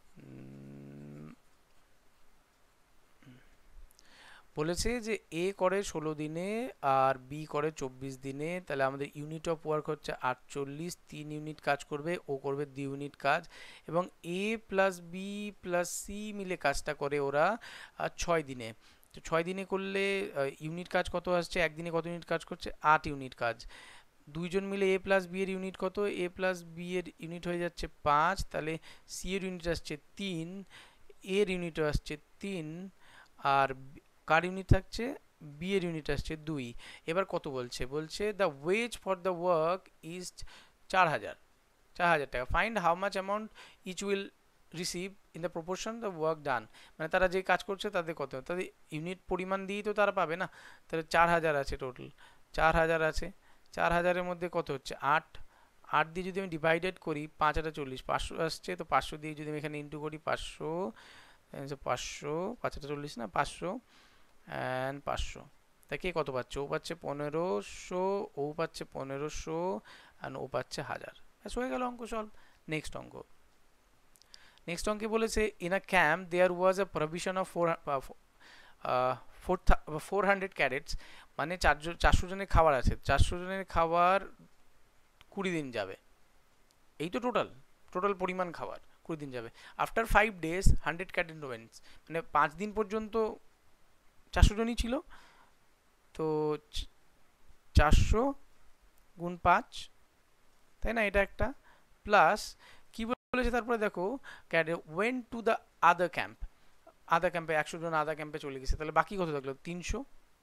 বলেছে যে এ করে ষোলো দিনে আর বি করে চব্বিশ দিনে, তাহলে আমাদের ইউনিট অফ ওয়ার্ক হচ্ছে আটচল্লিশ, তিন ইউনিট কাজ করবে, ও করবে দুই ইউনিট কাজ, এবং A plus B plus C মিলে কাজটা করে ওরা ছয় দিনে, তো ছয় দিনে করলে ইউনিট কাজ কত আসছে, একদিনে কত ইউনিট কাজ করছে, আট ইউনিট কাজ, দুইজন মিলে এ প্লাস বি এর ইউনিট কত, এ প্লাস বি এর ইউনিট হয়ে যাচ্ছে পাঁচ, তাহলে সি এর ইউনিট আসছে তিন, এর ইউনিট আসছে তিন, আর কার ইউনিট থাকছে, বি এর ইউনিট আসছে দুই। এবার কত বলছে, বলছে the wage for the work is চার হাজার, চার হাজার টাকা, find how much amount each will receive in the proportion the work done, মানে তারা যে কাজ করছে তাদের কত, তাদের ইউনিট পরিমাণ দিয়েই তো তারা পাবে না, তাহলে চার হাজার আছে টোটাল, চার হাজার আছে, চার হাজারের মধ্যে কত হচ্ছে আট, আট দিয়ে যদি আমি ডিভাইডেড করি, পাঁচ হাজার চল্লিশ, পাঁচশো আসছে, তো পাঁচশো দিয়ে যদি আমি এখানে ইন্টু করি, পাঁচশো পাঁচশো, পাঁচ হাজার চল্লিশ না পাঁচশো, অ্যান্ড পাঁচশো। তা কে কত পাচ্ছে? ও পাচ্ছে পনেরোশো, ও পাচ্ছে পনেরোশো, আর ও পাচ্ছে হাজার। ব্যাস হয়ে গেল অঙ্ক সলভ। নেক্সট অঙ্ক। নেক্সট অঙ্কে বলেছে in a camp there was a provision of four four four hundred carrots, মানে চারজন চারশো জনের খাবার আছে, চারশো জনের খাবার কুড়ি দিন যাবে। এই তো টোটাল টোটাল পরিমাণ খাবার কুড়ি দিন যাবে। After five days hundred carrots went, মানে পাঁচ দিন পর্যন্ত চারশো জনই ছিল, তো চারশো গুণ পাঁচ, তাই না, এটা একটা। প্লাস কি বলেছে তারপরে দেখো, went to the other camp, আধা ক্যাম্পে একশো জন আধা ক্যাম্পে চলে গেছে, তাহলে বাকি কত থাকলো? তিনশো।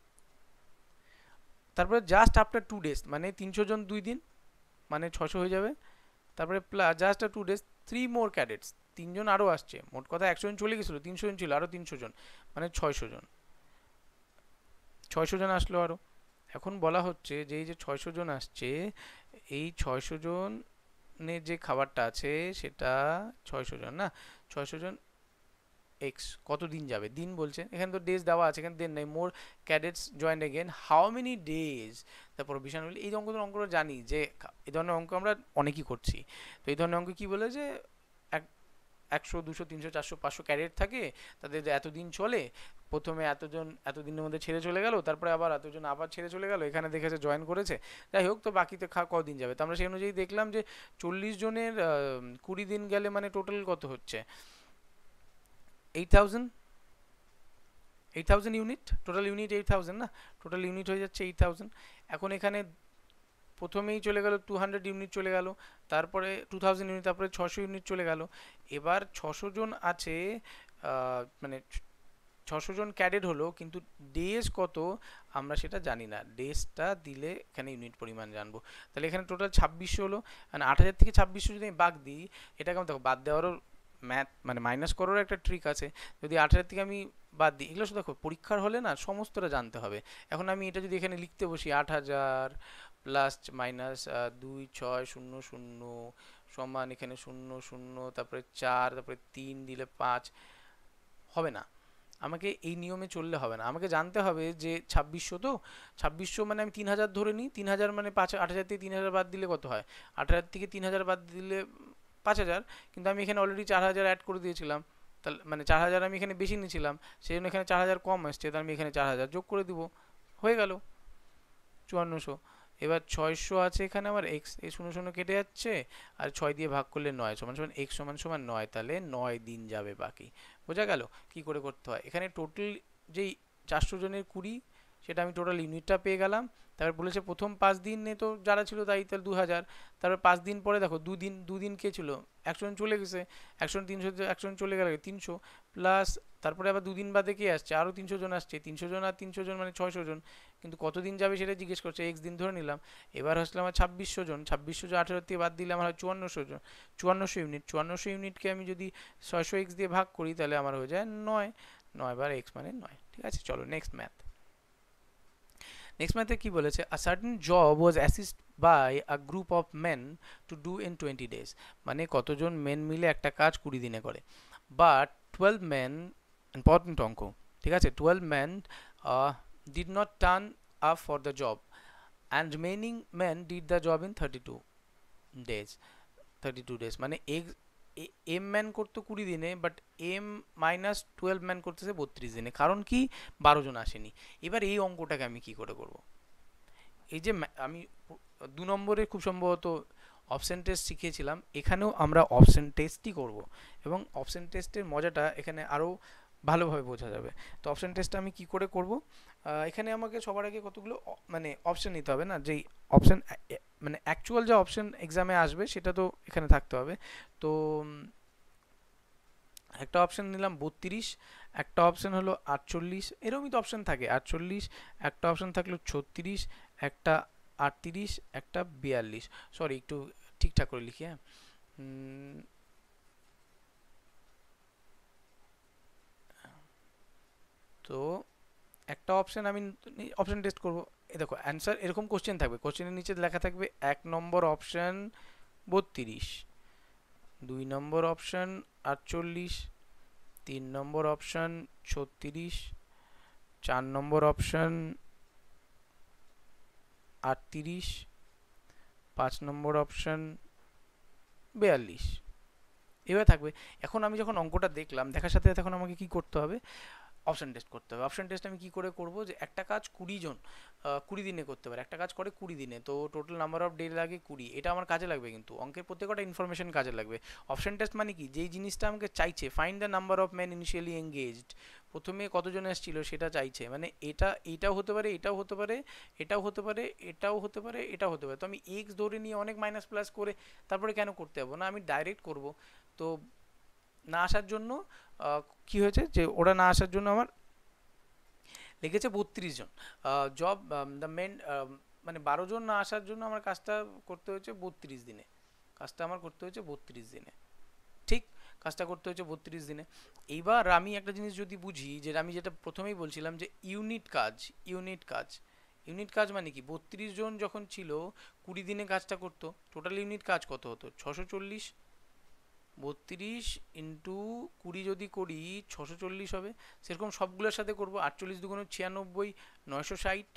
তারপরে জাস্ট আফটার টু ডেজ, মানে তিনশো জন দুই দিন মানে ছশো হয়ে যাবে। তারপরে plus just after two days three more cadets, তিনজন আরও আসছে, মোট কথা একশো জন চলে গেছিলো, তিনশো জন ছিল, আরও তিনশো জন মানে ছয়শো জন, ছয়শো জন আসলো আরও। এখন বলা হচ্ছে যে এই যে ছয়শো জন আসছে, এই ছয়শো জনের যে খাবারটা আছে সেটা ছয়শো জন না, ছয়শো জন এক্স কত দিন যাবে, দিন বলছে, এখানে তো ডেজ দেওয়া আছে, এখানে দেন নেই। More cadets join again, how many days তারপর বিশাল। এই অঙ্ক অঙ্কটা জানি যে এই ধরনের অঙ্ক আমরা অনেকই করছি। তো এই ধরনের অঙ্ক কি বলে যে এক একশো দুশো তিনশো চারশো পাঁচশো ক্যাডেট থাকে, তাদের এতদিন চলে, প্রথমে এতজন এতদিনের মধ্যে ছেড়ে চলে গেল, তারপরে আবার এতজন আবার ছেড়ে চলে গেল, এখানে দেখেছে জয়েন করেছে, যাই হোক, তো বাকিতে খা কদিন যাবে। তো আমরা সেই অনুযায়ী দেখলাম যে চল্লিশ জনের কুড়ি দিন গেলে মানে টোটাল কত হচ্ছে? Eight thousand eight thousand unit, total unit eight thousand না, টোটাল ইউনিট হয়ে যাচ্ছে এইট থাউজেন্ড। এখন এখানে প্রথমেই চলে গেল টু হান্ড্রেড ইউনিট চলে গেল, তারপরে টু থাউজেন্ড ইউনিট, তারপরে ছশো ইউনিট চলে গেল। এবার ছশো জন আছে, মানে ছশো জন ক্যাডেট হলো, কিন্তু ডেজ কত আমরা সেটা জানি না, ডেজটা দিলে এখানে ইউনিট পরিমাণ জানবো। তাহলে এখানে টোটাল ছাব্বিশশো হলো, মানে আট হাজার থেকে ছাব্বিশশো যদি আমি বাদ দিই, এটা কেমন দেখো, বাদ দেওয়ারও ম্যাথ মানে মাইনাস করারও একটা ট্রিক আছে। যদি আট হাজার থেকে আমি বাদ দিই, এগুলো শুধু দেখো পরীক্ষার হলে না সমস্তটা জানতে হবে। এখন আমি এটা যদি এখানে লিখতে বসি, আট হাজার প্লাস মাইনাস দুই ছয় শূন্য শূন্য সমান এখানে শূন্য শূন্য, তারপরে চার, তারপরে তিন দিলে পাঁচ, হবে না। আমাকে এই নিয়মে চললে হবে না, আমাকে জানতে হবে যে ছাব্বিশশো, তো ছাব্বিশশো মানে আমি তিন হাজার ধরে নিই, তিন হাজার মানে পাঁচ, আট হাজার থেকে তিন হাজার বাদ দিলে কত হয়? আট হাজার থেকে তিন হাজার বাদ দিলে পাঁচ হাজার, কিন্তু আমি এখানে অলরেডি চার হাজার অ্যাড করে দিয়েছিলাম, তাহলে মানে চার হাজার আমি এখানে বেশি নিয়েছিলাম, সেই জন্য এখানে চার হাজার কম আসছে, তাহলে আমি এখানে চার হাজার যোগ করে দিব, হয়ে গেল চুয়ান্নশো। এবার ছয়শো আছে এখানে আমার, এক্স এই শূন্য শূন্য কেটে যাচ্ছে, আর ছয় দিয়ে ভাগ করলে নয় সমান সমান এক্স সমান সমান নয়, তাহলে নয় দিন যাবে বাকি। বোঝা গেল কি করে করতে হয়। এখানে টোটাল যেই চারশো জনের কুড়ি, সেটা আমি টোটাল ইউনিটটা পেয়ে গেলাম। তারপর বলেছে প্রথম পাঁচ দিনে তো যারা ছিল তাই, তাহলে দু হাজার। তারপর পাঁচ দিন পরে দেখো দুদিন, দুদিন কে ছিল, একশো জন চলে গেছে, একশো জন তিনশো, একশো জন চলে গেলে তিনশো, প্লাস তারপরে আবার দুদিন বাদে কে আসছে, আরও তিনশো জন আসছে, তিনশো জন আর তিনশো জন মানে ছয়শো জন, কিন্তু কতদিন যাবে সেটা জিজ্ঞেস করছে, এক্স দিন ধরে নিলাম। এবার আসলে আমার ছাব্বিশশো জন, ছাব্বিশশো জন আঠেরো থেকে বাদ দিলে আমার হয় চুয়ান্নশো জন, চুয়ান্নশো ইউনিট, চুয়ান্নশো ইউনিটকে আমি যদি ছয়শো এক্স দিয়ে ভাগ করি, তাহলে আমার হয়ে যায় নয়, নয় বার এক্স মানে নয়। ঠিক আছে, চলো নেক্সট ম্যাথ। নেক্সট ম্যাথে কি বলেছে, a certain job was assist by a group of men to do in twenty days, মানে কতজন মেন মিলে একটা কাজ কুড়ি দিনে করে, বাট টুয়েলভ মেন, ইম্পর্টেন্ট অঙ্ক, ঠিক আছে, twelve men did not turn up for the job and remaining men did the job in thirty two days, thirty two days মানে এক্স এম ম্যান করতো কুড়ি দিনে, but M minus twelve man করতেছে বত্রিশ দিনে, কারণ কি বারো জন আসেনি। এবার এই অঙ্কটাকে আমি কি করে করব? এই যে আমি দু নম্বরে খুব সম্ভবত অপশন টেস্ট শিখিয়েছিলাম, এখানেও আমরা অপশন টেস্টই করব, এবং অপশন টেস্টের মজাটা এখানে আরও ভালোভাবে বোঝা যাবে। তো অপশন টেস্টটা আমি কি করে করব, এখানে আমাকে সবার আগে কতগুলো মানে অপশন নিতে হবে না, যেই অপশন মানে অ্যাকচুয়াল যে অপশন এক্সামে আসবে সেটা তো এখানে থাকতে হবে। তো একটা অপশন নিলাম বত্রিশ, একটা অপশন হলো আটচল্লিশ, এরকমই তো অপশন থাকে, আটচল্লিশ, একটা অপশন থাকলো ছত্রিশ, একটা আটত্রিশ, একটা বিয়াল্লিশ, সরি একটু ঠিকঠাক করে লিখি, হ্যাঁ, তো একটা অপশন আমি অপশন টেস্ট করব, এ দেখো অ্যান্সার এরকম কোশ্চেন থাকবে, কোশ্চেনের নিচে লেখা থাকবে এক নম্বর অপশন বত্রিশ, দুই নম্বর অপশন আটচল্লিশ, তিন নম্বর অপশন ছত্রিশ, চার নম্বর অপশন আটত্রিশ, পাঁচ নম্বর অপশন বিয়াল্লিশ, এভাবে থাকবে। এখন আমি যখন অঙ্কটা দেখলাম, দেখার সাথে সাথে এখন আমাকে কি করতে হবে, অপশন টেস্ট করতে হবে। অপশন টেস্ট আমি কি করে করব, যে একটা কাজ কুড়ি জন কুড়ি দিনে করতে পারে, একটা কাজ করে কুড়ি দিনে, তো টোটাল নাম্বার অফ ডে লাগে কুড়ি, এটা আমার কাজে লাগবে, কিন্তু অঙ্কের প্রত্যেকটা ইনফরমেশন কাজে লাগবে। অপশন টেস্ট মানে কি, যেই জিনিসটা আমাকে চাইছে, find the number of man initially engaged, প্রথমে কতজন এসেছিল সেটা চাইছে, মানে এটা এটাও হতে পারে, এটাও হতে পারে, এটাও হতে পারে, এটাও হতে পারে, এটাও হতে পারে। তো আমি এক্স ধরে নিয়ে অনেক মাইনাস প্লাস করে তারপরে কেন করতে যাবো না, আমি ডাইরেক্ট করব। তো না আসার জন্য কি হয়েছে, যে ওরা না আসার জন্য আমার লিখেছে বত্রিশ জন। জব দ্য মেন, মানে বারো জন না আসার জন্য আমার কাজটা করতে হয়েছে বত্রিশ দিনে, কাজটা আমার করতে হয়েছে বত্রিশ দিনে, ঠিক, কাজটা করতে হয়েছে বত্রিশ দিনে। এইবার আমি একটা জিনিস যদি বুঝি, যেটা আমি যেটা প্রথমেই বলছিলাম, যে ইউনিট কাজ, ইউনিট কাজ ইউনিট কাজ মানে কি, বত্রিশ জন যখন ছিল কুড়ি দিনে কাজটা করতো, টোটাল ইউনিট কাজ কত হতো, ছশো চল্লিশ, বত্রিশ ইন্টু কুড়ি যদি করি ছশো চল্লিশ হবে। সেরকম সবগুলোর সাথে করবো, আটচল্লিশ দুগুণ ছিয়ানব্বই, নয়শো ষাট,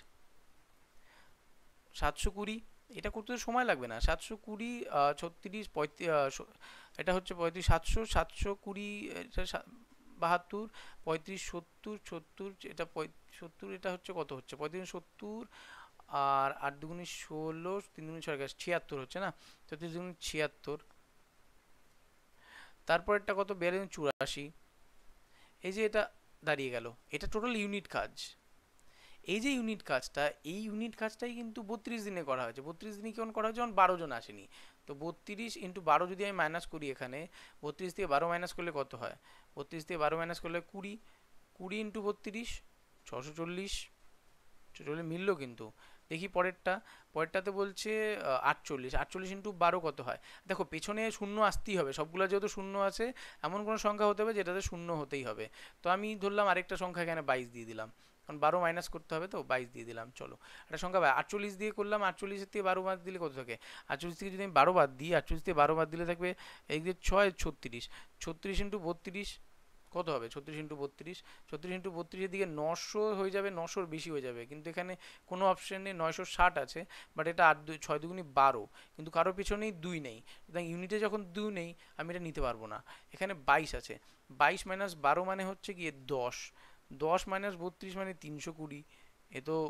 সাতশো কুড়ি, এটা করতে তো সময় লাগবে না, সাতশো কুড়ি, ছত্রিশ, পঁয়ত্রিশ, এটা হচ্ছে পঁয়ত্রিশ, সাতশো, সাতশো কুড়ি, এটা বাহাত্তর, পঁয়ত্রিশ, সত্তর, সত্তর, এটা সত্তর, এটা হচ্ছে কত হচ্ছে, পঁয়ত্রিশ, সত্তর, আর আট দুগুণি ষোলো, তিন দুগুণি ছয়, ছিয়াত্তর হচ্ছে না, ছত্রিশ দুগুণি ছিয়াত্তর, তারপরেরটা কত, বিয়াল্লিশ চুরাশি, এই যে এটা দাঁড়িয়ে গেল, এটা টোটাল ইউনিট কাজ। এই যে ইউনিট কাজটা, এই ইউনিট কাজটাই কিন্তু বত্রিশ দিনে করা হয়েছে। বত্রিশ দিনে কেমন করা হয়েছে, যখন বারো জন আসেনি, তো বত্রিশ ইন্টু বারো যদি আমি মাইনাস করি, এখানে বত্রিশ থেকে বারো মাইনাস করলে কত হয়, বত্রিশ থেকে বারো মাইনাস করলে কুড়ি, কুড়ি ইন্টু বত্রিশ, ছশো চল্লিশ, চল্লিশ মিললো কিন্তু। দেখি পরেরটা, পরেরটাতে বলছে আটচল্লিশ, আটচল্লিশ ইন্টু বারো কত হয়, দেখো পেছনে শূন্য আসতেই হবে, সবগুলো যেহেতু শূন্য আছে, এমন কোনো সংখ্যা হতে হবে যেটাতে শূন্য হতেই হবে। তো আমি ধরলাম আরেকটা সংখ্যা এখানে বাইশ দিয়ে দিলাম, কারণ বারো মাইনাস করতে হবে, তো বাইশ দিয়ে দিলাম। চলো একটা সংখ্যা আটচল্লিশ দিয়ে করলাম, আটচল্লিশের থেকে বারো বাদ দিলে কত থাকে, আটচল্লিশ থেকে যদি আমি বারো বাদ দিই, আটচল্লিশ থেকে বারো বাদ দিলে থাকবে এই যে ছয়, ছত্রিশ, ছত্রিশ ইন্টু বত্রিশ কত হবে, ছত্রিশ ইন্টু বত্রিশ, ছত্রিশ ইন্টু বত্রিশের দিকে নশো হয়ে যাবে, নশোর বেশি হয়ে যাবে, কিন্তু এখানে কোনো অপশানে নয়শো ষাট আছে, বাট এটা আট দুই ছয় দুগুণি বারো, কিন্তু কারোর পিছনেই দুই নেই, সুতরাং ইউনিটে যখন দুই নেই আমি এটা নিতে পারবো না। এখানে বাইশ আছে, বাইশ মাইনাস বারো মানে হচ্ছে গিয়ে দশ, দশ মাইনাস বত্রিশ মানে তিনশো কুড়ি, এ তো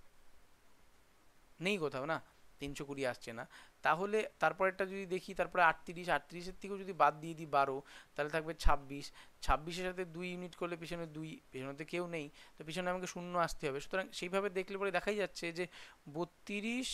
নেই কোথাও না, তিনশো কুড়ি আসছে না। তাহলে তারপরেরটা যদি দেখি, তারপরে আটত্রিশ, আটত্রিশের থেকেও যদি বাদ দিয়ে দিই বারো, তাহলে থাকবে ছাব্বিশ, ছাব্বিশের সাথে দুই ইউনিট করলে পিছনে দুই, পিছনে কেউ নেই, তো পিছনে আমাকে শূন্য আসতে হবে। সুতরাং সেইভাবে দেখলে পরে দেখাই যাচ্ছে যে বত্রিশ,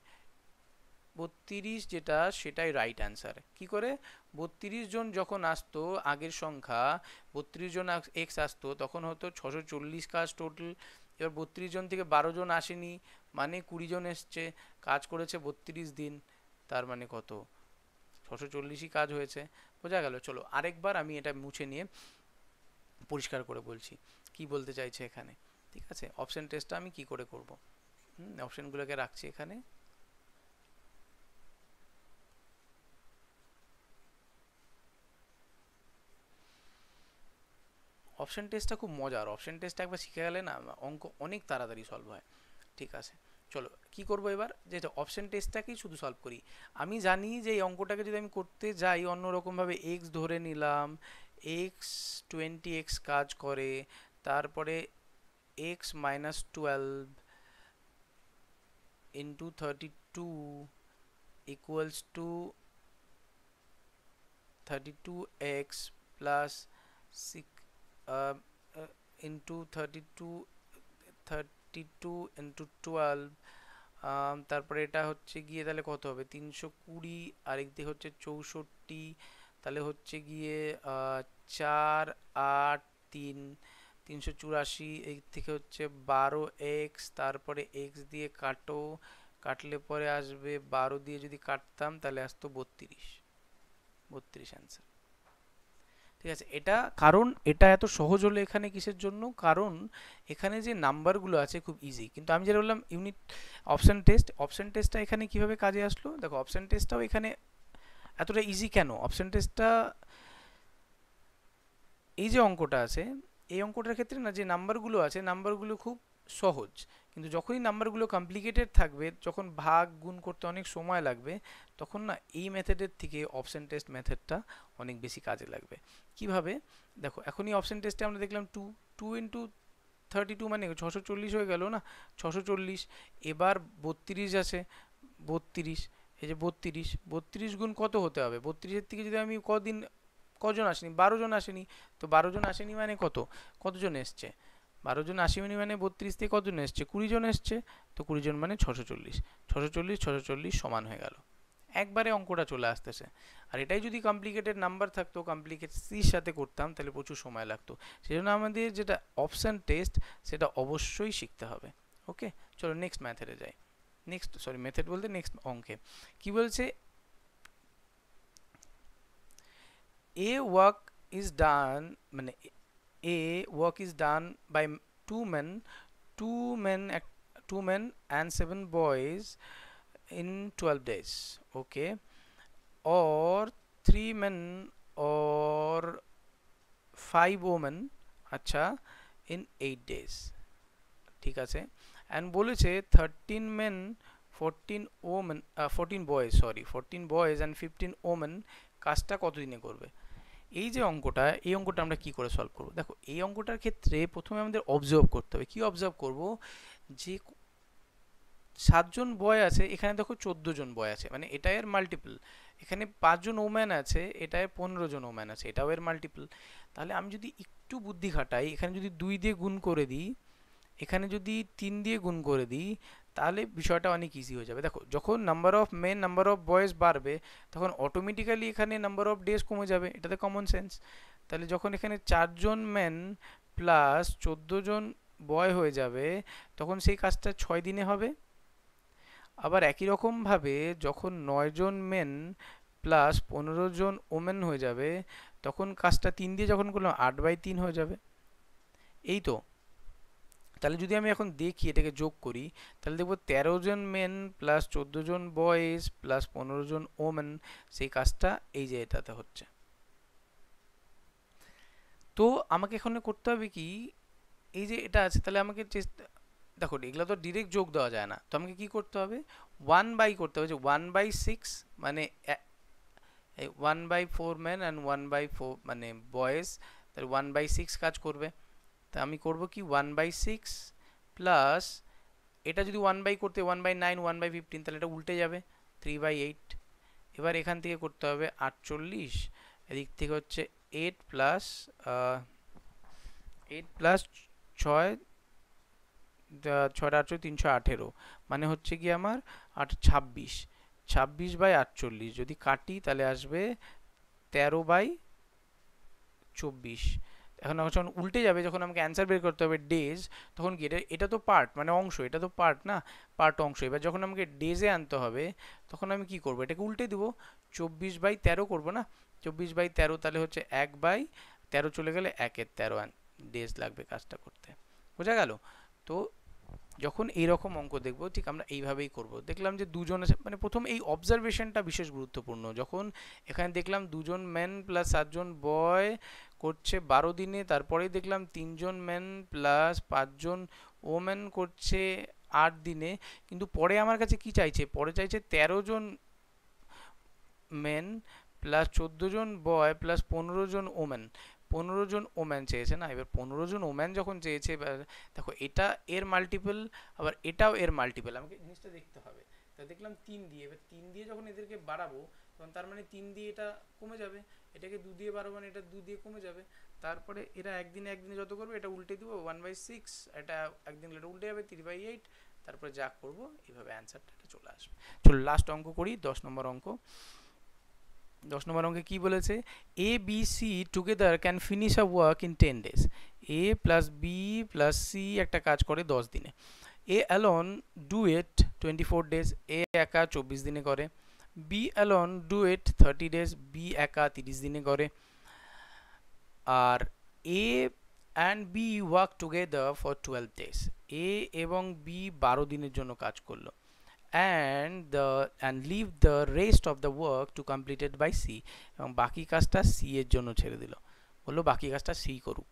বত্রিশ যেটা সেটাই রাইট অ্যান্সার। কি করে, বত্রিশ জন যখন আসতো আগের সংখ্যা, বত্রিশ জন এক্স আসতো, তখন হতো ছশো চল্লিশ কাজ টোটাল। এবার বত্রিশ জন থেকে বারো জন আসেনি, মানে কুড়ি জন এসছে, কাজ করেছে বত্রিশ দিন, তার মানে কত, ছশো চল্লিশই কাজ হয়েছে। বোঝা গেল। চলো আরেকবার আমি এটা মুছে নিয়ে পরিষ্কার করে বলছি কি বলতে চাইছে এখানে। ঠিক আছে, অপশন টেস্টটা আমি কি করে করব, হুম অপশনগুলোকে রাখছি এখানে। অপশন টেস্টটা খুব মজার, অপশন টেস্টটা একবার শিখে গেলে না অঙ্ক অনেক তাড়াতাড়ি সলভ হয়। ঠিক আছে, চলো কি করব এবার, যেটা অপশন টেস্টটাকেই শুধু সলভ করি। আমি জানি যে এই অঙ্কটাকে যদি আমি করতে যাই অন্যরকমভাবে, এক্স ধরে নিলাম, এক্স টোয়েন্টি এক্স কাজ করে, তারপরে X minus twelve into thirty two equals to thirty two X plus six into thirty two, thirty two into twelve, তারপরে এটা হচ্ছে গিয়ে তাহলে কত হবে, তিনশো কুড়ি, আরেক দিকে হচ্ছে চৌষট্টি, তাহলে হচ্ছে গিয়ে চার আট তিন, তিনশো চুরাশি, এই থেকে হচ্ছে বারো এক্স, তারপরে এক্স দিয়ে কাটো, কাটলে পরে আসবে বারো দিয়ে যদি কাটতাম তাহলে আসতো বত্রিশ, বত্রিশ অ্যান্সার। ঠিক আছে, এটা কারণ এটা এত সহজ হলো এখানে কিসের জন্য, কারণ এখানে যে নাম্বারগুলো আছে খুব ইজি। কিন্তু আমি যেটা বললাম ইউনিট অপশন টেস্ট, অপশন টেস্টটা এখানে কিভাবে কাজে আসলো, দেখো অপশন টেস্টটাও এখানে এতটা ইজি কেন, অপশন টেস্টটা এই যে অঙ্কটা আছে, এই অঙ্কটার ক্ষেত্রে না যে নাম্বারগুলো আছে নাম্বারগুলো খুব সহজ, কিন্তু যখনই নাম্বারগুলো কমপ্লিকেটেড থাকবে, যখন ভাগ গুণ করতে অনেক সময় লাগবে, তখন না এই মেথডের থেকে অপশন টেস্ট মেথডটা অনেক বেশি কাজে লাগবে। কিভাবে দেখো, এখনই অপশন টেস্টে আমরা দেখলাম two two into thirty two মানে ছশো চল্লিশ হয়ে গেল না, ছশো চল্লিশ। এবার বত্রিশ আছে, বত্রিশ, এই যে বত্রিশ, বত্রিশ গুণ কত হতে হবে, বত্রিশের থেকে যদি আমি কদিন কজন আসেনি, বারো জন আসেনি, তো বারো জন আসেনি মানে কত, কতজন এসছে, বারো জন আসেনি মানে বত্রিশ থেকে কতজন এসছে, কুড়ি জন এসছে, তো কুড়ি জন মানে ছশো চল্লিশ, ছশো চল্লিশ ছশো চল্লিশ সমান হয়ে গেল, একবারে অঙ্কটা চলে আসতেছে। আর এটাই যদি কমপ্লিকেটেড নাম্বার থাকতো, কমপ্লিকেট সির সাথে করতাম, তাহলে প্রচুর সময় লাগতো। সেই জন্য আমাদের যেটা অপশান টেস্ট সেটা অবশ্যই শিখতে হবে। ওকে, চলো নেক্সট ম্যাথডে যাই। নেক্সট সরি মেথড বলতে নেক্সট অঙ্কে কি বলছে, a work is done মানে a work is done by two men two men two men and seven boys in twelve days, okay, or three men or five women আচ্ছা in eight days, ঠিক আছে। and বলেছে thirteen men fourteen women uh, fourteen boys sorry fourteen boys and fifteen women কাজটা কতদিনে করবে। এই যে অঙ্কটা, এই অঙ্কটা আমরা কি করে সলভ করব, দেখো এই অঙ্কটার ক্ষেত্রে প্রথমে আমাদের অবজার্ভ করতে হবে। কি অবজার্ভ করব, যে সাতজন বয় আছে, এখানে দেখো চোদ্দ জন বয় আছে, মানে এটা এর মাল্টিপল। এখানে পাঁচজন ওম্যান আছে, এটা এর পনেরো জন ওম্যান আছে, এটাও এর মাল্টিপল। তাহলে আমি যদি একটু বুদ্ধি খাটাই, এখানে যদি দুই দিয়ে গুণ করে দিই, এখানে যদি তিন দিয়ে গুণ করে দিই, তাহলে বিষয়টা অনেক ইজি হয়ে যাবে। দেখো যখন number of men number of boys বাড়বে, তখন অটোমেটিক্যালি এখানে নাম্বার অফ ডেজ কমে যাবে, এটাতে কমন সেন্স। তাহলে যখন এখানে চারজন মেন প্লাস চোদ্দো জন বয় হয়ে যাবে, তখন সেই কাজটা ছয় দিনে হবে। আবার একই রকমভাবে যখন নয়জন মেন প্লাস পনেরো জন ওমেন হয়ে যাবে, তখন কাজটা তিন দিয়ে যখন করলাম আট বাই তিন হয়ে যাবে। এই তো, তাহলে যদি আমি এখন দেখি এটাকে যোগ করি, তাহলে দেখবো তেরো জন মেন প্লাস চোদ্দো জন বয়েজ প্লাস পনেরো জন ওমেন, সেই কাজটা এই যে এটাতে হচ্ছে। তো আমাকে এখানে করতে হবে কি, এই যে এটা আছে, তাহলে আমাকে চেষ্টা, দেখো এগুলো তো ডিরেক্ট যোগ দেওয়া যায় না, তো আমাকে কি করতে হবে, ওয়ান বাই করতে হবে, যে ওয়ান বাই সিক্স মানে one by four man and one by four মানে বয়েজ, তাহলে ওয়ান বাই সিক্স কাজ করবে। তা আমি করব কি, ওয়ান বাই সিক্স প্লাস এটা যদি ওয়ান বাই করতে one by nine one by fifteen, তাহলে এটা উল্টে যাবে থ্রি বাই এইট। এবার এখান থেকে করতে হবে আটচল্লিশ, এদিক থেকে হচ্ছে এইট প্লাস এইট প্লাস ছয়, ছয়টা আটচল্লিশ তিনশো আঠেরো, মানে হচ্ছে কি আমার আট ছাব্বিশ, ছাব্বিশ বাই আটচল্লিশ যদি কাটি তাহলে আসবে তেরো বাই চব্বিশ। এখন যখন উল্টে যাবে, যখন আমাকে অ্যান্সার বের করতে হবে ডেজ, তখন কি এটা এটা তো পার্ট মানে অংশ, এটা তো পার্ট না, পার্ট অংশ। এবার যখন আমাকে ডেজে আনতে হবে, তখন আমি কি করব, এটাকে উল্টে দেবো, চব্বিশ বাই তেরো করবো না, চব্বিশ বাই তেরো তাহলে হচ্ছে এক বাই তেরো চলে গেলে একের তেরো ডেজ লাগবে কাজটা করতে, বোঝা গেল। তো যখন এইরকম অঙ্ক দেখবো, ঠিক আমরা এইভাবেই করব। দেখলাম যে দুজন আছে, মানে প্রথম এই অবজারভেশনটা বিশেষ গুরুত্বপূর্ণ। যখন এখানে দেখলাম দুজন ম্যান প্লাস সাতজন বয় করছে বারো দিনে, তারপরেই দেখলাম তিনজন ম্যান প্লাস পাঁচজন ওম্যান করছে আট দিনে, কিন্তু পরে আমার কাছে কি চাইছে, পরে চাইছে তেরো জন মেন প্লাস চোদ্দো জন বয় প্লাস পনেরো জন ওম্যান, পনেরো জন ওম্যান চেয়েছে না। এবার পনেরো জন ওম্যান যখন চেয়েছে, এবার দেখো এটা এর মাল্টিপল, আবার এটাও এর মাল্টিপল, আমাকে জিনিসটা দেখতে হবে। তা দেখলাম তিন দিয়ে, এবার তিন দিয়ে যখন এদেরকে বাড়াবো, তখন তার মানে তিন দিয়ে এটা কমে যাবে, এটাকে দু দিয়ে বাড়াবো মানে এটা দু দিয়ে কমে যাবে। তারপরে এরা একদিনে একদিনে যত করবে, এটা উল্টে দিব ওয়ান বাই সিক্স, এটা একদিন এটা উল্টে যাবে থ্রি বাই এইট, তারপরে যা করবো এইভাবে অ্যান্সারটা এটা চলে আসবে। চলো লাস্ট অঙ্ক করি, দশ নম্বর অঙ্ক। দশ নম্বর অঙ্কে কি বলেছে, A B C together can finish a work in ten days. A plus B plus C একটা কাজ করে দশ দিনে। A alone do it twenty four days, A একা চব্বিশ দিনে করে। B alone do it thirty days, B একা তিরিশ দিনে করে। আর A and B work together for twelve days, A এবং বি বারো দিনের জন্য কাজ করলো। and the and leave the rest of the work to completed by C, এবং বাকি কাজটা সি এর জন্য ছেড়ে দিল, বললো বাকি কাজটা সি করুক।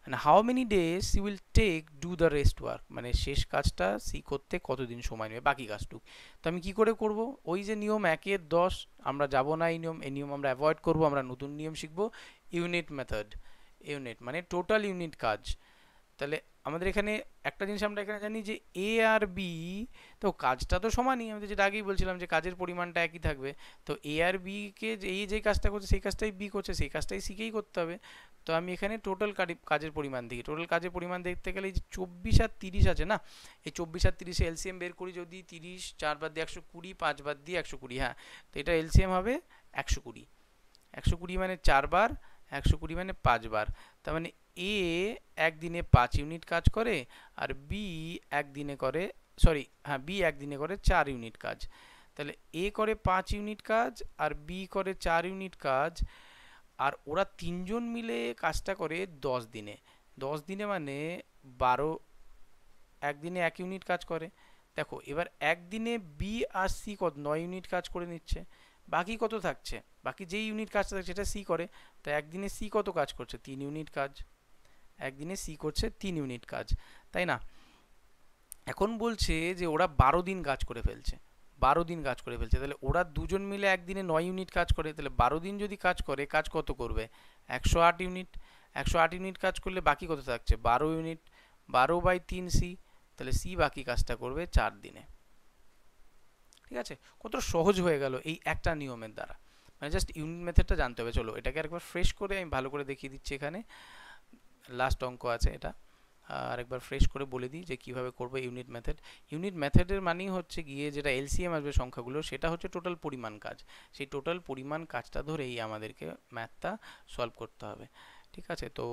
and how many days she will take do the rest work, মানে শেষ কাজটা সি করতে কতদিন সময় নেবে বাকি কাজটুকু। তো আমি কি করে করব, ওই যে নিয়ম একের দশ, আমরা যাব না এই নিয়ম, এই নিয়ম আমরা অ্যাভয়েড করব, আমরা নতুন নিয়ম শিখব, ইউনিট মেথড। ইউনিট মানে টোটাল ইউনিট কাজ। তাহলে আমাদের এখানে একটা জিনিস আমরা এখানে জানি যে এ আর বি, তো কাজটা তো সমানই, আমি তো যেটা আগেই বলছিলাম যে কাজের পরিমাণটা একই থাকবে। তো এ আর বিকে এই যে কাজটা করছে সেই কাজটাই বি করছে, সেই কাজটাই সিকেই করতে হবে। তো আমি এখানে টোটাল কাজের পরিমাণ দেখি, টোটাল কাজের পরিমাণ দেখতে গেলে এই যে চব্বিশ আর তিরিশ আছে না, এই চব্বিশ আর তিরিশে এলসিএম বের করি, যদি তিরিশ চার বাদ দিয়ে একশো কুড়ি, পাঁচ বাদ দিয়ে একশো কুড়ি, হ্যাঁ তো এটা এলসিএম হবে একশো কুড়ি। একশো কুড়ি মানে চারবার, একশো কুড়ি মানে পাঁচবার। তার মানে এ একদিনে পাঁচ ইউনিট কাজ করে, আর বি একদিনে করে, সরি হ্যাঁ বি একদিনে করে চার ইউনিট কাজ। তাহলে এ করে পাঁচ ইউনিট কাজ আর বি করে চার ইউনিট কাজ, আর ওরা তিনজন মিলে কাজটা করে দশ দিনে। দশ দিনে মানে বারো, একদিনে এক ইউনিট কাজ করে। দেখো এবার একদিনে বি আর সি কত, নয় ইউনিট কাজ করে নিচ্ছে, বাকি কত থাকছে, বাকি যেই ইউনিট কাজটা থাকছে সেটা সি করে। তো একদিনে সি কত কাজ করছে, তিন ইউনিট কাজ, একদিনে সি করছে তিন ইউনিট কাজ, তাই না? এখন বলছে যে ওরা বারো দিন কাজ করে ফেলছে, বারো দিন কাজ করে ফেলছে, তাহলে ওরা দুজন মিলে একদিনে নয় ইউনিট কাজ করে, তাহলে বারো দিন যদি কাজ করে, কাজ কত করবে, একশো আট ইউনিট। একশো আট ইউনিট কাজ করলে বাকি কত থাকছে, বারো ইউনিট, বারো বাই তিন সি, তাহলে সি বাকি কাজটা করবে চার দিনে। ঠিক আছে, কত সহজ হয়ে গেল এই একটা নিয়মের দ্বারা, মানে জাস্ট ইউনিট মেথডটা জানতে হবে। চলো এটাকে আরেকবার ফ্রেশ করে আমি ভালো করে দেখিয়ে দিচ্ছি, এখানে লাস্ট অঙ্ক আছে এটা, আর একবার ফ্রেশ করে বলে দিই যে কিভাবে করবে ইউনিট মেথড। ইউনিট মেথডের মানেই হচ্ছে গিয়ে যেটা এলসিএম আসবে সংখ্যাগুলো, সেটা হচ্ছে টোটাল পরিমাণ কাজ, সেই টোটাল পরিমাণ কাজটা ধরেই আমাদেরকে ম্যাথটা সলভ করতে হবে। ঠিক আছে, তো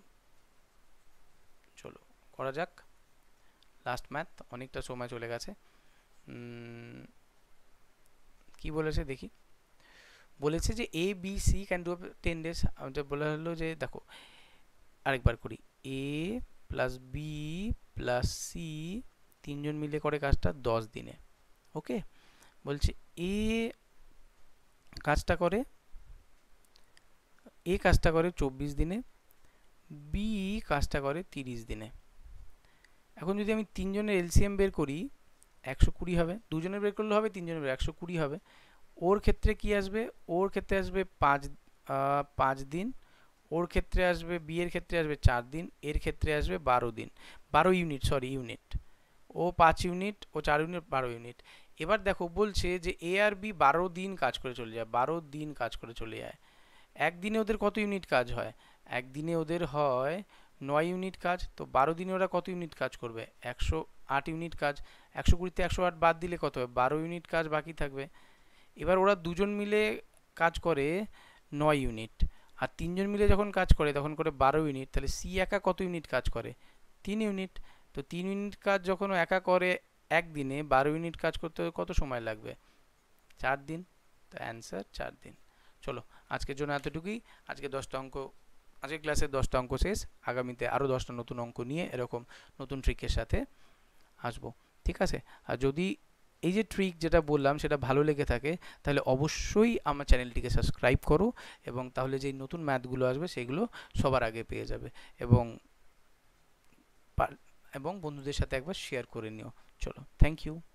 চলো করা যাক লাস্ট ম্যাথ, অনেকটা সময় চলে গেছে। কি বলেছে দেখি, বলেছে যে A B C can do ten days. আমাদের বলা হলো যে দেখো আরেকবার করি, A plus B plus C তিনজন মিলে করে কাজটা দশ দিনে। ওকে, বলছে এ কাজটা করে, এ কাজটা করে চব্বিশ দিনে, বি কাজটা করে তিরিশ দিনে। এখন যদি আমি তিনজনের এলসিএম বের করি, একশো কুড়ি হবে, দুজনের বের করলে হবে, তিনজনের বের একশো কুড়ি হবে। ওর ক্ষেত্রে কি আসবে, ওর ক্ষেত্রে আসবে পাঁচ পাঁচ দিন, ওর ক্ষেত্রে আসবে, বি এর ক্ষেত্রে আসবে চার দিন, এর ক্ষেত্রে আসবে বারো দিন, বারো ইউনিট, সরি ইউনিট, ও পাঁচ ইউনিট, ও চার ইউনিট, বারো ইউনিট। এবার দেখো বলছে যে এ আর বি বারো দিন কাজ করে চলে যায়, বারো দিন কাজ করে চলে যায়। একদিনে ওদের কত ইউনিট কাজ হয়, একদিনে ওদের হয় নয় ইউনিট কাজ, তো বারো দিনে ওরা কত ইউনিট কাজ করবে, একশো আট ইউনিট কাজ। একশো কুড়িতে একশো আট বাদ দিলে কত হয়, বারো ইউনিট কাজ বাকি থাকবে। এবার ওরা দুজন মিলে কাজ করে নয় ইউনিট, আর তিনজন মিলে যখন কাজ করে তখন করে বারো ইউনিট, তাহলে সি একা কত ইউনিট কাজ করে, তিন ইউনিট। তো তিন ইউনিট কাজ যখন ও একা করে একদিনে, বারো ইউনিট কাজ করতে কত সময় লাগবে, চার দিন। তো অ্যান্সার চার দিন। চলো আজকের জন্য এতটুকুই, আজকে দশটা অঙ্ক, আজকের ক্লাসের দশটা অঙ্ক শেষ, আগামীতে আরও দশটা নতুন অঙ্ক নিয়ে এরকম নতুন ট্রিকের সাথে আসবো। ঠিক আছে, আর যদি এই যে ট্রিক যেটা বললাম সেটা ভালো লেগে থাকে তাহলে অবশ্যই আমার চ্যানেলটিকে সাবস্ক্রাইব করো, এবং তাহলে যেই নতুন ম্যাথগুলো আসবে সেগুলো সবার আগে পেয়ে যাবে, এবং এবং বন্ধুদের সাথে একবার শেয়ার করে নিও। চলো, থ্যাংক ইউ।